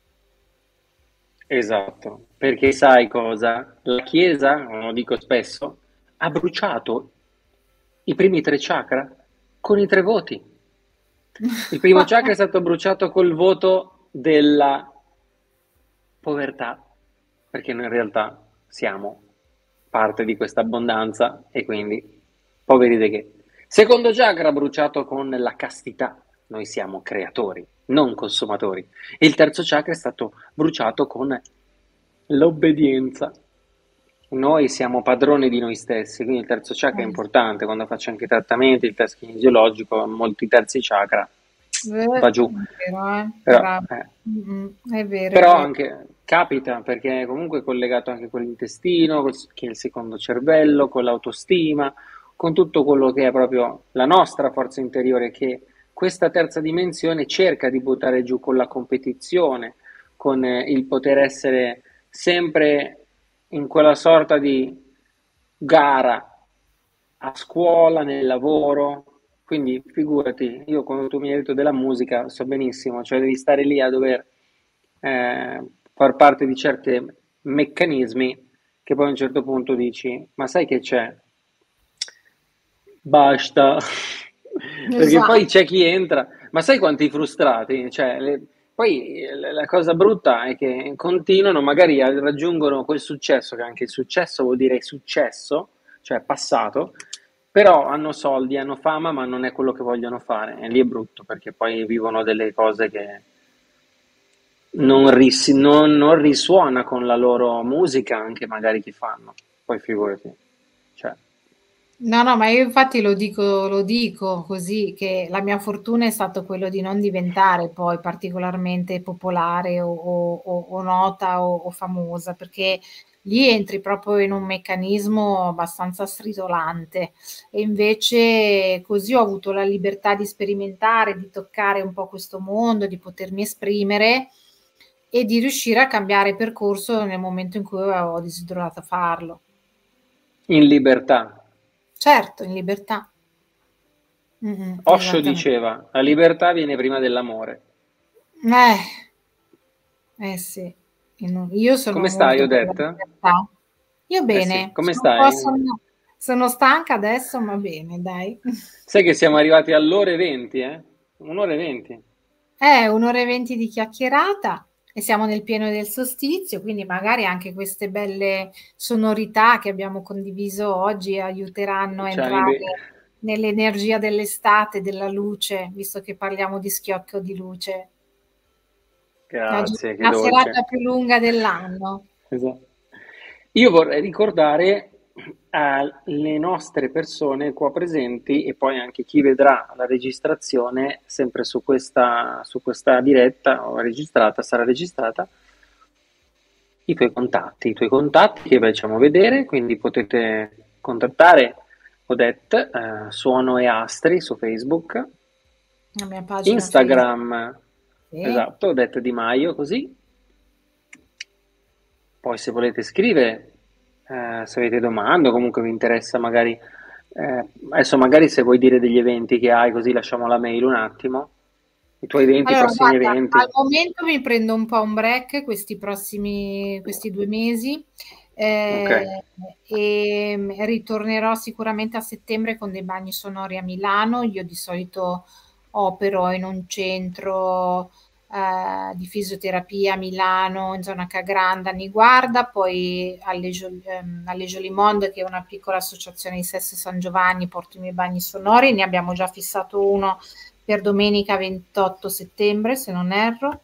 Esatto, perché sai cosa? La Chiesa, lo dico spesso, ha bruciato i primi tre chakra con i tre voti. Il primo chakra è stato bruciato col voto della povertà, perché noi in realtà siamo parte di questa abbondanza e quindi poveri di che. Secondo chakra bruciato con la castità, noi siamo creatori, non consumatori. E il terzo chakra è stato bruciato con l'obbedienza. Noi siamo padroni di noi stessi, quindi il terzo chakra è importante. Quando faccio anche i trattamenti, il test kinesiologico, molti terzi chakra va giù. È vero, Però, bravo. Mm, è vero, è però vero. anche capita perché comunque è collegato anche con l'intestino, che è il secondo cervello, con l'autostima, con tutto quello che è proprio la nostra forza interiore che questa terza dimensione cerca di buttare giù con la competizione, con il poter essere sempre in quella sorta di gara a scuola, nel lavoro. Quindi figurati, io quando tu mi hai detto della musica so benissimo, cioè devi stare lì a dover far parte di certi meccanismi che poi a un certo punto dici, ma sai che c'è? Basta. Perché poi Esatto. c'è chi entra, ma sai quanti frustrati? Cioè, poi la cosa brutta è che continuano, magari raggiungono quel successo, che anche il successo vuol dire successo, cioè passato, però hanno soldi, hanno fama, ma non è quello che vogliono fare. E lì è brutto perché poi vivono delle cose che non risuona con la loro musica, anche magari che fanno. Poi figurati. Cioè, No, no, ma io infatti lo dico così, che la mia fortuna è stato quello di non diventare poi particolarmente popolare o nota o famosa, perché lì entri proprio in un meccanismo abbastanza stritolante e invece così ho avuto la libertà di sperimentare, di toccare un po' questo mondo, di potermi esprimere e di riuscire a cambiare percorso nel momento in cui ho desiderato farlo. in libertà. Certo, in libertà. Osho Esattamente. diceva, la libertà viene prima dell'amore. Eh, sì. Io sono Come stai, molto per la Odette? libertà. Io Eh sì, bene, come sono un po' stai? sono stanca adesso, ma bene, dai. Sai che siamo arrivati all'ora e 20, eh? Un'ora e 20. 1 ora e 20 di chiacchierata e siamo nel pieno del solstizio, quindi magari anche queste belle sonorità che abbiamo condiviso oggi aiuteranno a Cioè, entrare nell'energia dell'estate, della luce, visto che parliamo di schiocco di luce. grazie, che La serata dolce. più lunga dell'anno. Esatto. Io vorrei ricordare alle nostre persone qua presenti e poi anche chi vedrà la registrazione, sempre su questa diretta o registrata, sarà registrata, i tuoi contatti che facciamo vedere, quindi potete contattare Odette, Suono e Astri su Facebook, La mia pagina Facebook. Instagram, Sì. esatto, Odette Di Maio, così. Poi se volete scrivere, se avete domande o comunque vi interessa magari, adesso magari se vuoi dire degli eventi che hai, così lasciamo la mail un attimo. I tuoi eventi, Allora, prossimi guarda, al eventi? momento mi prendo un po' un break questi 2 mesi, Ok, e ritornerò sicuramente a settembre con dei bagni sonori a Milano. Io di solito opero in un centro di fisioterapia a Milano, in zona Cagranda, Niguarda, poi alle Jolimondo, che è una piccola associazione di Sesto San Giovanni, porto i miei bagni sonori. Ne abbiamo già fissato uno per domenica 28 settembre, se non erro,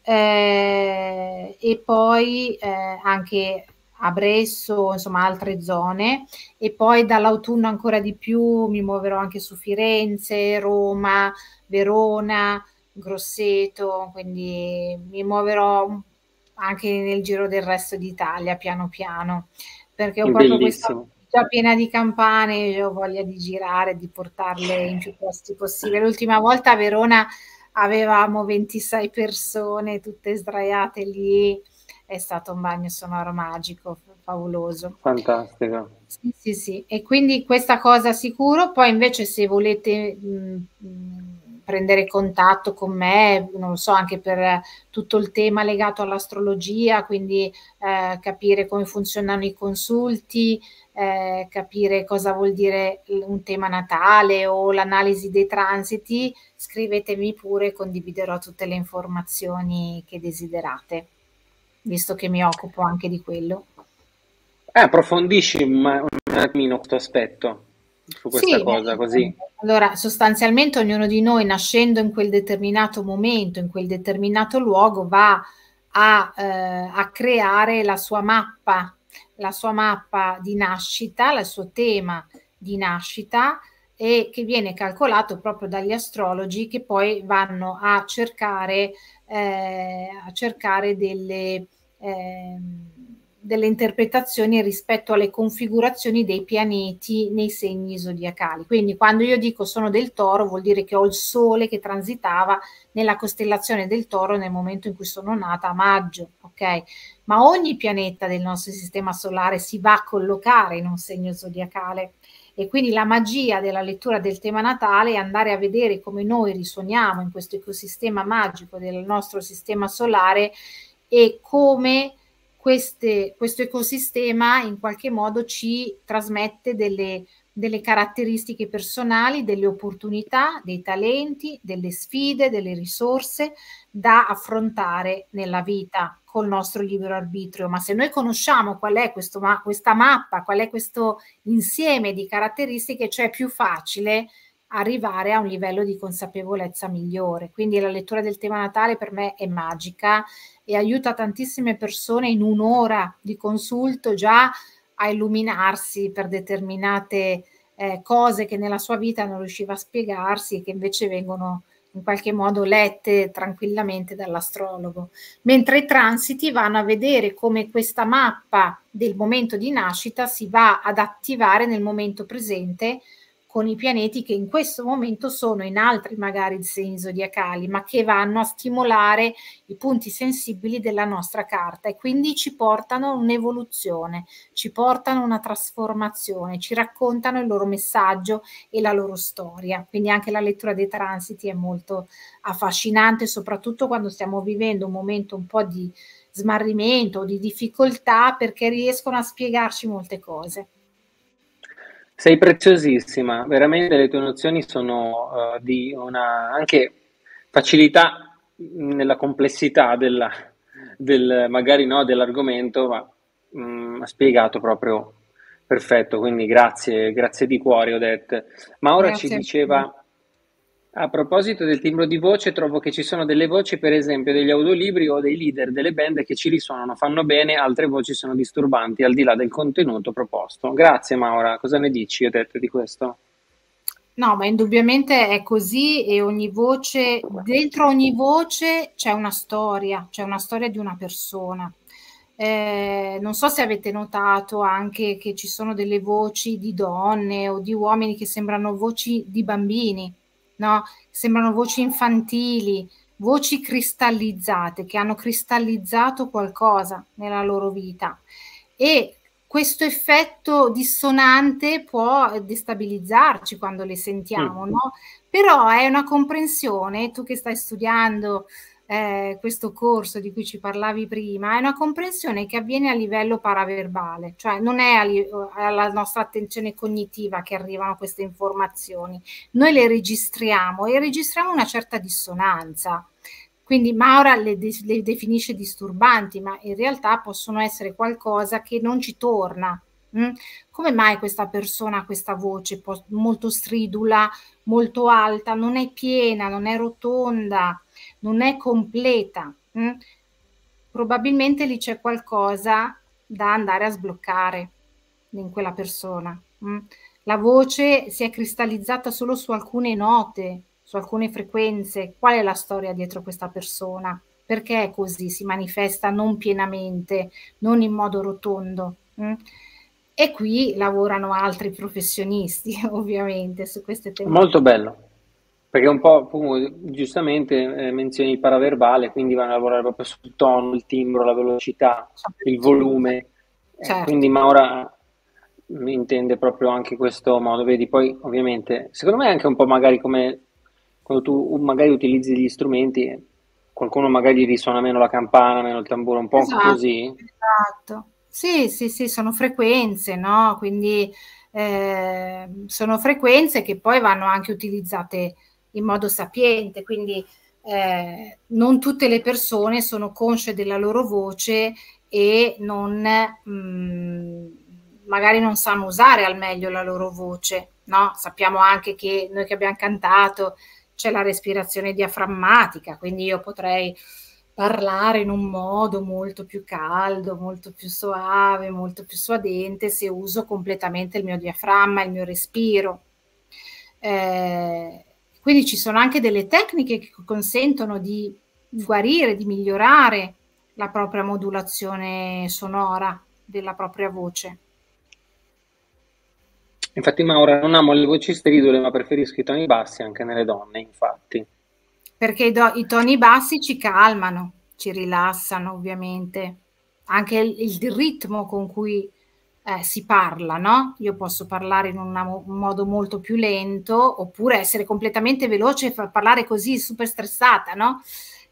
e poi anche a Bresso, insomma altre zone, e poi dall'autunno ancora di più mi muoverò anche su Firenze, Roma, Verona, Grosseto, quindi mi muoverò anche nel giro del resto d'Italia piano piano, perché ho proprio questa bellissimo. già piena di campane, io ho voglia di girare, di portarle in più posti possibile. L'ultima volta a Verona avevamo 26 persone, tutte sdraiate lì, è stato un bagno sonoro magico, favoloso. Fantastico. Sì, sì, sì. E quindi questa cosa sicuro. Poi invece se volete prendere contatto con me, non lo so, anche per tutto il tema legato all'astrologia, quindi capire come funzionano i consulti, capire cosa vuol dire un tema natale o l'analisi dei transiti, scrivetemi pure, condividerò tutte le informazioni che desiderate, visto che mi occupo anche di quello. Approfondisci un attimino questo aspetto, su questa Sì, cosa, così. allora sostanzialmente ognuno di noi nascendo in quel determinato momento, in quel determinato luogo, va a creare la sua mappa di nascita, il suo tema di nascita, e che viene calcolato proprio dagli astrologi, che poi vanno a cercare delle interpretazioni rispetto alle configurazioni dei pianeti nei segni zodiacali. Quindi quando io dico sono del Toro, vuol dire che ho il Sole che transitava nella costellazione del Toro nel momento in cui sono nata, a maggio, ok? Ma ogni pianeta del nostro sistema solare si va a collocare in un segno zodiacale, e quindi la magia della lettura del tema natale è andare a vedere come noi risuoniamo in questo ecosistema magico del nostro sistema solare, e come questo ecosistema in qualche modo ci trasmette delle caratteristiche personali, delle opportunità, dei talenti, delle sfide, delle risorse da affrontare nella vita col nostro libero arbitrio. Ma se noi conosciamo qual è questa mappa, qual è questo insieme di caratteristiche, cioè è più facile arrivare a un livello di consapevolezza migliore. Quindi la lettura del tema natale per me è magica e aiuta tantissime persone in un'ora di consulto già a illuminarsi per determinate cose che nella sua vita non riusciva a spiegarsi e che invece vengono in qualche modo lette tranquillamente dall'astrologo. Mentre i transiti vanno a vedere come questa mappa del momento di nascita si va ad attivare nel momento presente con i pianeti che in questo momento sono in altri magari segni zodiacali, ma che vanno a stimolare i punti sensibili della nostra carta, e quindi ci portano un'evoluzione, ci portano una trasformazione, ci raccontano il loro messaggio e la loro storia. Quindi anche la lettura dei transiti è molto affascinante, soprattutto quando stiamo vivendo un momento un po' di smarrimento o di difficoltà, perché riescono a spiegarci molte cose. Sei preziosissima, veramente le tue nozioni sono di una anche facilità nella complessità magari no, dell'argomento, ma ha spiegato proprio perfetto, quindi grazie, grazie di cuore Odette. Maura ci Grazie a voi. diceva, a proposito del timbro di voce, trovo che ci sono delle voci, per esempio degli audiolibri o dei leader delle band che ci risuonano, fanno bene, altre voci sono disturbanti, al di là del contenuto proposto. Grazie Maura, cosa ne dici, ho detto di questo? No, ma indubbiamente è così, e ogni voce, dentro ogni voce c'è una storia di una persona. Non so se avete notato anche che ci sono delle voci di donne o di uomini che sembrano voci di bambini, no? Sembrano voci infantili, voci cristallizzate, che hanno cristallizzato qualcosa nella loro vita. E questo effetto dissonante può destabilizzarci quando le sentiamo, Mm. no? Però è una comprensione, tu che stai studiando questo corso di cui ci parlavi prima, è una comprensione che avviene a livello paraverbale, cioè non è alla nostra attenzione cognitiva che arrivano queste informazioni, noi le registriamo e registriamo una certa dissonanza. Quindi Maura le definisce disturbanti, ma in realtà possono essere qualcosa che non ci torna. Come mai questa persona ha questa voce molto stridula, molto alta, non è piena, non è rotonda, non è completa? Probabilmente lì c'è qualcosa da andare a sbloccare in quella persona. La voce si è cristallizzata solo su alcune note, su alcune frequenze. Qual è la storia dietro questa persona? Perché è così? Si manifesta non pienamente, non in modo rotondo. E qui lavorano altri professionisti, ovviamente, su queste Molto tematiche. bello, perché un po', giustamente menzioni il paraverbale, quindi vanno a lavorare proprio sul tono, il timbro, la velocità, il volume. Certo. Quindi Maura intende proprio anche questo modo. Vedi, poi ovviamente, secondo me è anche un po' magari come quando tu magari utilizzi gli strumenti, qualcuno magari risuona meno la campana, meno il tamburo, un po' Esatto, così. esatto. Sì, sì, sì, sono frequenze, no? Quindi sono frequenze che poi vanno anche utilizzate in modo sapiente, quindi non tutte le persone sono consce della loro voce e magari non sanno usare al meglio la loro voce, no? Sappiamo anche che noi che abbiamo cantato c'è la respirazione diaframmatica, quindi io potrei parlare in un modo molto più caldo, molto più soave, molto più suadente se uso completamente il mio diaframma, il mio respiro. Eh, quindi ci sono anche delle tecniche che consentono di guarire, di migliorare la propria modulazione sonora della propria voce. Infatti Maura, non amo le voci stridule, ma preferisco i toni bassi anche nelle donne, infatti. Perché i toni bassi ci calmano, ci rilassano ovviamente. Anche il ritmo con cui si parla, no? Io posso parlare in un modo molto più lento oppure essere completamente veloce e parlare così super stressata, no?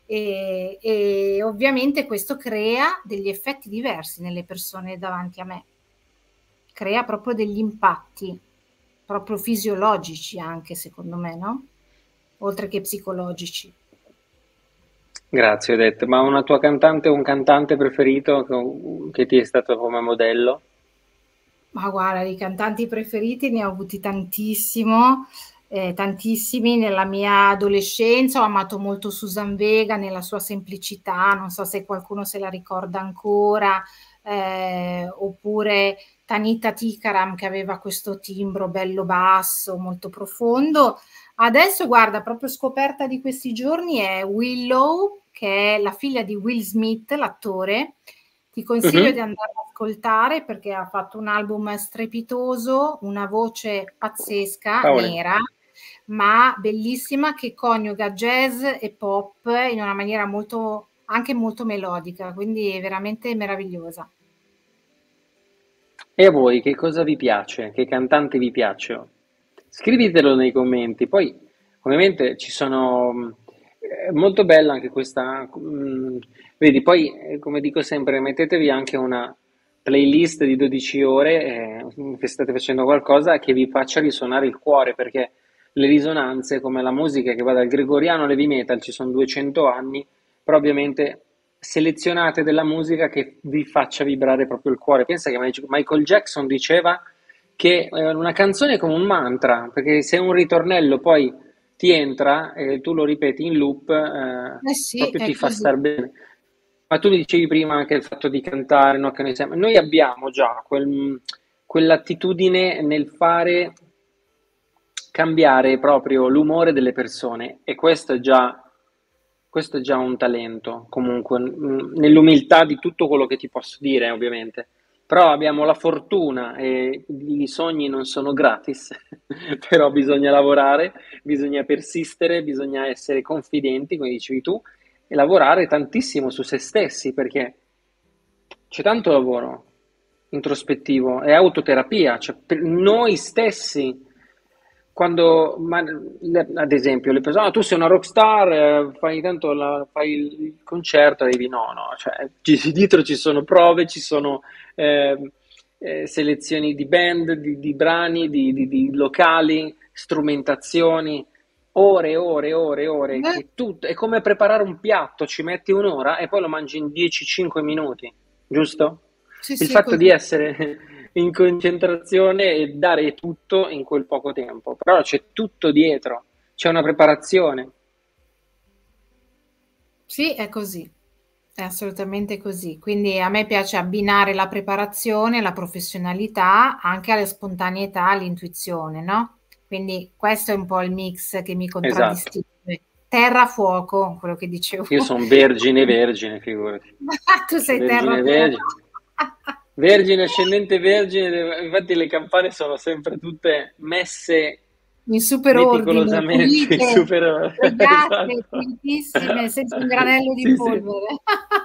E ovviamente questo crea degli effetti diversi nelle persone davanti a me, crea proprio degli impatti, proprio fisiologici anche secondo me, no? Oltre che psicologici. Grazie, Odette. Ma una tua cantante o un cantante preferito che ti è stato come modello? Ma guarda, i cantanti preferiti ne ho avuti tantissimo, tantissimi nella mia adolescenza. Ho amato molto Susan Vega nella sua semplicità, non so se qualcuno se la ricorda ancora, oppure Tanita Tikaram che aveva questo timbro bello basso, molto profondo. Adesso, guarda, proprio scoperta di questi giorni è Willow, che è la figlia di Will Smith, l'attore. Ti consiglio di Mhm. andare ad ascoltare perché ha fatto un album strepitoso, una voce pazzesca, Cavoli. nera, ma bellissima, che coniuga jazz e pop in una maniera molto, anche molto melodica, quindi è veramente meravigliosa. E a voi che cosa vi piace? Che cantante vi piace? Scrivitelo nei commenti. Poi, ovviamente, ci sono. È molto bella anche questa. Vedi, poi, come dico sempre, mettetevi anche una playlist di 12 ore che state facendo qualcosa che vi faccia risuonare il cuore, perché le risonanze, come la musica che va dal gregoriano all'heavy metal, ci sono 200 anni, però ovviamente selezionate della musica che vi faccia vibrare proprio il cuore. Pensa che Michael Jackson diceva che una canzone è come un mantra, perché se un ritornello poi ti entra e tu lo ripeti in loop, Eh sì, proprio è ti fa così. star bene. Ma tu mi dicevi prima anche il fatto di cantare, no? Che noi abbiamo già quell'attitudine nel fare cambiare proprio l'umore delle persone e questo è già un talento, comunque, nell'umiltà di tutto quello che ti posso dire, ovviamente. Però abbiamo la fortuna e i sogni non sono gratis, però bisogna lavorare, bisogna persistere, bisogna essere confidenti, come dicevi tu, e lavorare tantissimo su se stessi, perché c'è tanto lavoro. introspettivo, è autoterapia, cioè per noi stessi, quando, ad esempio, le persone, "Ah, tu sei una rockstar, fai tanto fai il concerto", e dici no, no, cioè, dietro ci sono prove, ci sono eh, selezioni di band, di brani, di locali, strumentazioni, ore e ore e ore e ore, Eh, che tutto, è come preparare un piatto, ci metti un'ora e poi lo mangi in 10-5 minuti, giusto? sì, Il sì, è fatto di così. essere in concentrazione e dare tutto in quel poco tempo, però c'è tutto dietro, c'è una preparazione. Sì, è così, è assolutamente così. Quindi a me piace abbinare la preparazione, la professionalità anche alla spontaneità, all'intuizione, no? Quindi questo è un po' il mix che mi Esatto. contraddistingue. Terra, fuoco, quello che dicevo. Io sono vergine, vergine, figurati. Tu sei terra, Vergine, terra. vergine. Vergine, ascendente vergine, infatti le campane sono sempre tutte messe In super ordine, meticolosamente, pulite, super... pregate, Esatto. pulitissime, senza un granello di Sì, sì. polvere.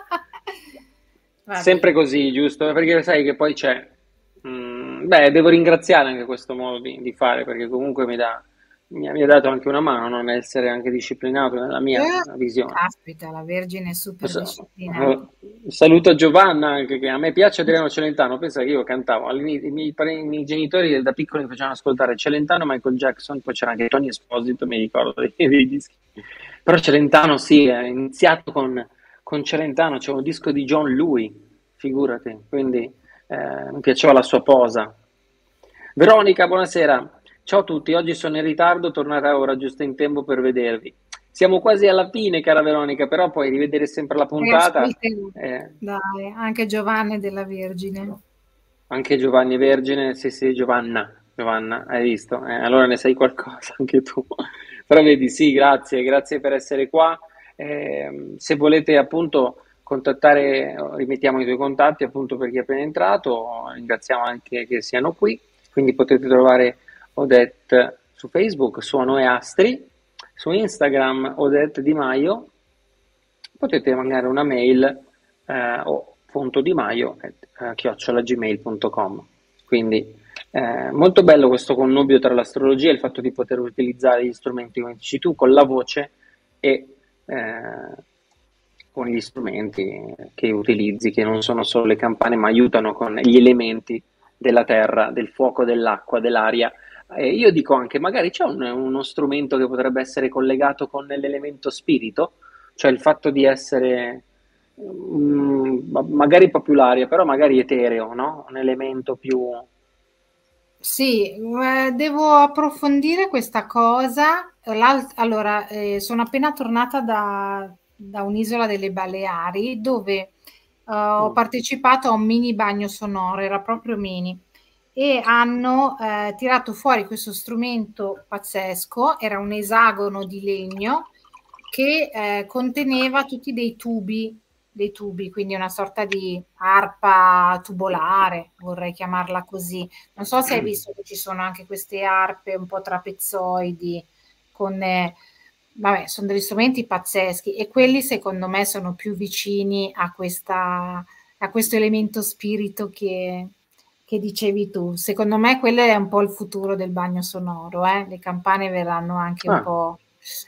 Va Sempre bene. così, giusto? Perché sai che poi c'è... beh, devo ringraziare anche questo modo di fare, perché comunque mi ha dato anche una mano, non essere anche disciplinato nella mia visione. Caspita, la Vergine è super disciplinata. Saluto Giovanna anche, che a me piace Adriano Celentano. Pensa che io cantavo all'inizio, i miei genitori da piccoli mi facevano ascoltare Celentano, Michael Jackson, poi c'era anche Tony Esposito, mi ricordo dei dischi. Però Celentano sì, è iniziato con Celentano, c'è un disco di John Lui, figurati, quindi mi piaceva la sua posa. Veronica, buonasera. Ciao a tutti, oggi sono in ritardo, tornata ora giusto in tempo per vedervi. Siamo quasi alla fine, cara Veronica, però puoi rivedere sempre la puntata. Ascolterò. eh, Dai, anche Giovanni della Vergine. Anche Giovanni Vergine, sì, sì, Giovanna, hai visto? Allora ne sai qualcosa anche tu. Però vedi, sì, grazie, grazie per essere qua. Se volete appunto contattare, rimettiamo i tuoi contatti appunto per chi è appena entrato, ringraziamo anche che siano qui, quindi potete trovare Odette su Facebook, Suono e Astri, su Instagram Odette Di Maio, potete mandare una mail o puntodimaio@gmail.com. Quindi molto bello questo connubio tra l'astrologia e il fatto di poter utilizzare gli strumenti, come dici tu, con la voce e con gli strumenti che utilizzi, che non sono solo le campane, ma aiutano con gli elementi della terra, del fuoco, dell'acqua, dell'aria. Io dico anche, magari c'è uno strumento che potrebbe essere collegato con l'elemento spirito, cioè il fatto di essere magari un po' più l'aria, però magari etereo, no? Un elemento più... Sì, devo approfondire questa cosa. Allora, sono appena tornata da un'isola delle Baleari dove ho Mm. partecipato a un mini bagno sonoro, era proprio mini, e hanno tirato fuori questo strumento pazzesco, era un esagono di legno che conteneva tutti dei tubi, quindi una sorta di arpa tubolare, vorrei chiamarla così. Non so se hai visto che ci sono anche queste arpe un po' trapezoidi con vabbè, sono degli strumenti pazzeschi e quelli secondo me sono più vicini a questo elemento spirito che dicevi tu. Secondo me quello è un po' il futuro del bagno sonoro, eh? Le campane verranno anche un Ah, po',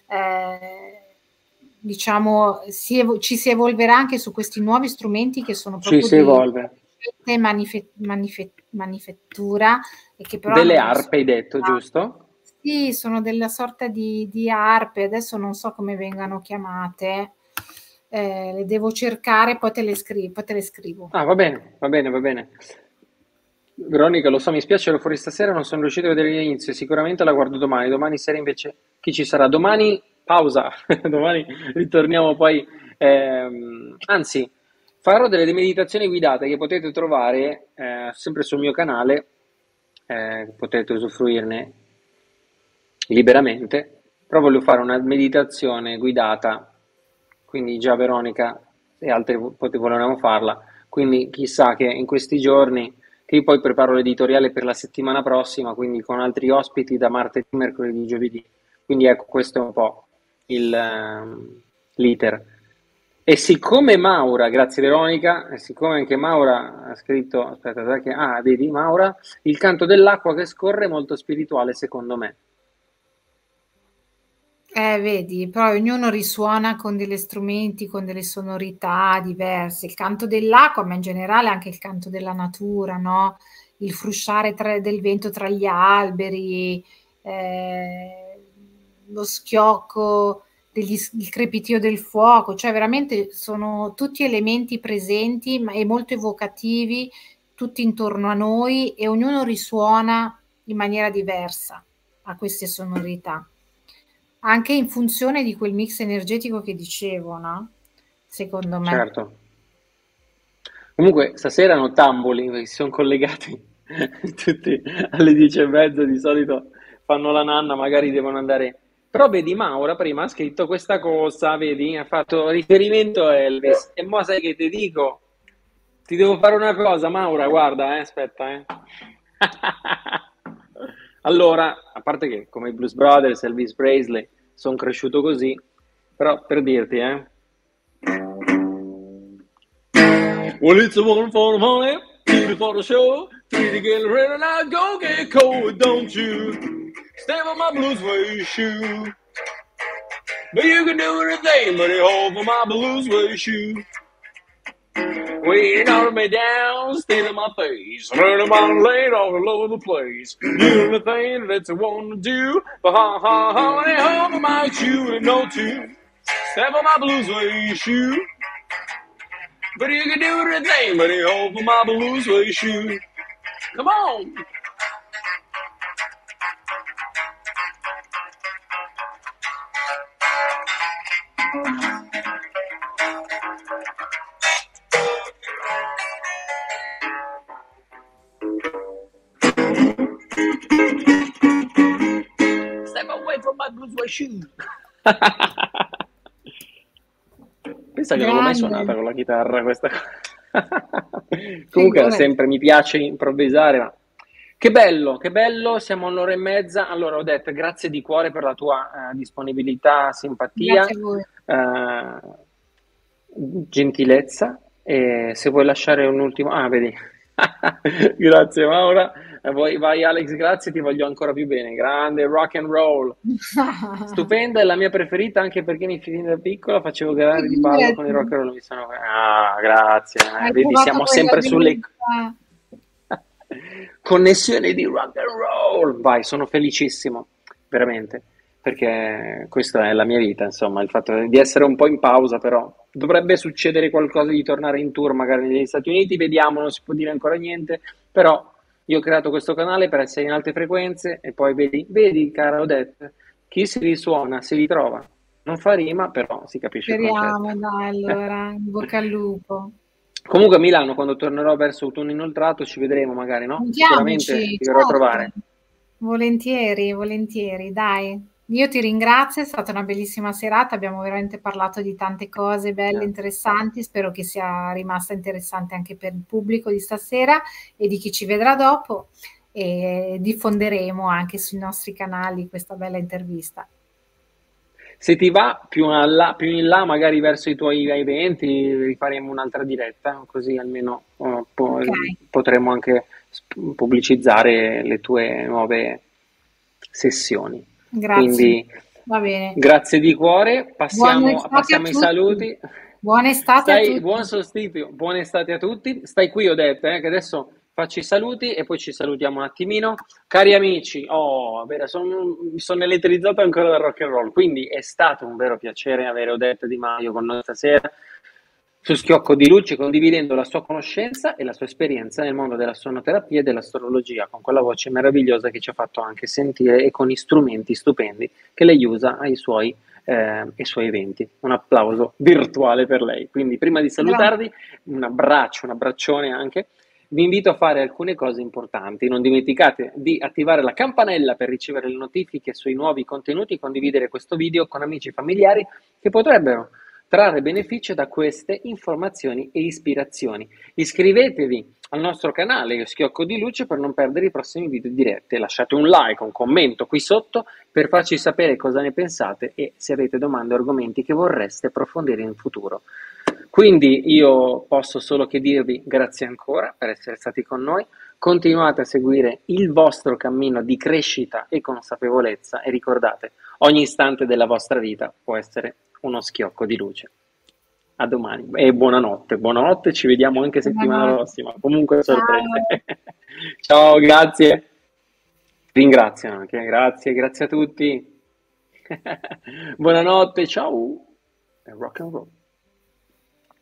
diciamo, ci si evolverà anche su questi nuovi strumenti che sono ci proprio si di evolve. recente manifattura e che però Delle hanno delle arpe hai detto, sonorità. giusto? Sì, sono della sorta di arpe, adesso non so come vengano chiamate, le devo cercare, poi te le scrivo. Ah, va bene, va bene, va bene. Veronica, lo so, mi spiace, ero fuori stasera, non sono riuscito a vedere l'inizio, sicuramente la guardo domani. Domani sera invece chi ci sarà? Domani pausa, domani ritorniamo poi. Anzi, farò delle meditazioni guidate che potete trovare sempre sul mio canale, potete usufruirne liberamente, però voglio fare una meditazione guidata, quindi già Veronica e altri volevano farla, quindi chissà che in questi giorni, che io poi preparo l'editoriale per la settimana prossima, quindi con altri ospiti da martedì, mercoledì, giovedì, quindi ecco questo è un po' l'iter. E siccome Maura, grazie Veronica, e siccome anche Maura ha scritto, aspetta, dai che, vedi Maura, il canto dell'acqua che scorre è molto spirituale secondo me. Vedi, poi ognuno risuona con degli strumenti, con delle sonorità diverse. Il canto dell'acqua, ma in generale anche il canto della natura, no? Il frusciare del vento tra gli alberi, lo schiocco, il crepitio del fuoco, cioè veramente sono tutti elementi presenti e molto evocativi, tutti intorno a noi e ognuno risuona in maniera diversa a queste sonorità. Anche in funzione di quel mix energetico che dicevo, no? Secondo me. Certo. Comunque stasera nottamboli, perché si sono collegati tutti alle 10:30, di solito fanno la nanna, magari devono andare. Però vedi, Maura prima ha scritto questa cosa, vedi, ha fatto riferimento a Elvis. E mo sai che ti dico? Ti devo fare una cosa, Maura, guarda, aspetta, Allora, a parte che come i Blues Brothers, Elvis Presley, sono cresciuto così, però per dirti, Well, it's a one for the money, two for the show, three to get ready, now go get cold, don't you? Step on my blues suede shoe. But you can do anything but it hold for my blues suede shoe. Weighing on me down, stealing my face, learning my lane all over the place. Doing the thing that you want to do, but honey, home my shoe and no two. Step on my blues suede shoe. But you can do anything but it hold for my blue suede shoe. Come on! Step away from my blue suede shoe. Pensa che non l'ho mai suonata con la chitarra questa cosa. Comunque sempre mi piace improvvisare, ma che bello, siamo all'ora e mezza. Allora Odette, grazie di cuore per la tua disponibilità, simpatia, Grazie a voi. gentilezza. E se vuoi lasciare un ultimo. Vedi. Grazie Maura. Vai Alex, grazie, ti voglio ancora più bene. Grande rock and roll. Stupenda, è la mia preferita anche perché nei film da piccola facevo gare di ballo con i rock and roll. Grazie. Vedi, siamo sempre sulle connessioni di rock and roll. Vai, sono felicissimo, veramente, perché questa è la mia vita, insomma, il fatto di essere un po' in pausa, però dovrebbe succedere qualcosa di tornare in tour magari negli Stati Uniti, vediamo, non si può dire ancora niente, però io ho creato questo canale per essere in alte frequenze e poi vedi cara Odette, chi si risuona si ritrova. Non fa rima, però si capisce il concetto. Speriamo, dai, allora, in bocca al lupo. Comunque a Milano, quando tornerò verso autunno inoltrato, ci vedremo magari, no? Sicuramente ti verrò a trovare. Volentieri, volentieri, dai. Io ti ringrazio, è stata una bellissima serata, abbiamo veramente parlato di tante cose belle, interessanti, spero che sia rimasta interessante anche per il pubblico di stasera e di chi ci vedrà dopo e diffonderemo anche sui nostri canali questa bella intervista. Se ti va più in là, magari verso i tuoi eventi, rifaremo un'altra diretta, così almeno potremo anche pubblicizzare le tue nuove sessioni. Grazie. Quindi, va bene. Grazie di cuore, passiamo ai saluti. Buona estate a tutti. Buon solstizio, buona estate a tutti. Stai qui, Odette, che adesso faccio i saluti e poi ci salutiamo un attimino. Cari amici, mi sono elettrizzato ancora dal rock and roll, quindi è stato un vero piacere avere Odette Di Maio con noi stasera su Schiocco di Luce, condividendo la sua conoscenza e la sua esperienza nel mondo della sonoterapia e dell'astrologia, con quella voce meravigliosa che ci ha fatto anche sentire e con gli strumenti stupendi che lei usa ai suoi eventi. Un applauso virtuale per lei. Quindi prima di salutarvi, un abbraccione anche. Vi invito a fare alcune cose importanti. Non dimenticate di attivare la campanella per ricevere le notifiche sui nuovi contenuti e condividere questo video con amici e familiari che potrebbero trarre beneficio da queste informazioni e ispirazioni. Iscrivetevi al nostro canale Schiocco di Luce per non perdere i prossimi video dirette. Lasciate un like, un commento qui sotto per farci sapere cosa ne pensate e se avete domande o argomenti che vorreste approfondire in futuro. Quindi io posso solo che dirvi grazie ancora per essere stati con noi, continuate a seguire il vostro cammino di crescita e consapevolezza e ricordate, ogni istante della vostra vita può essere uno schiocco di luce. A domani e buonanotte, buonanotte, ci vediamo anche settimana Buonanotte. prossima. Comunque sorprese. Ciao. Ciao, grazie. Ringrazio anche, grazie, grazie a tutti. Buonanotte, ciao. E rock and roll.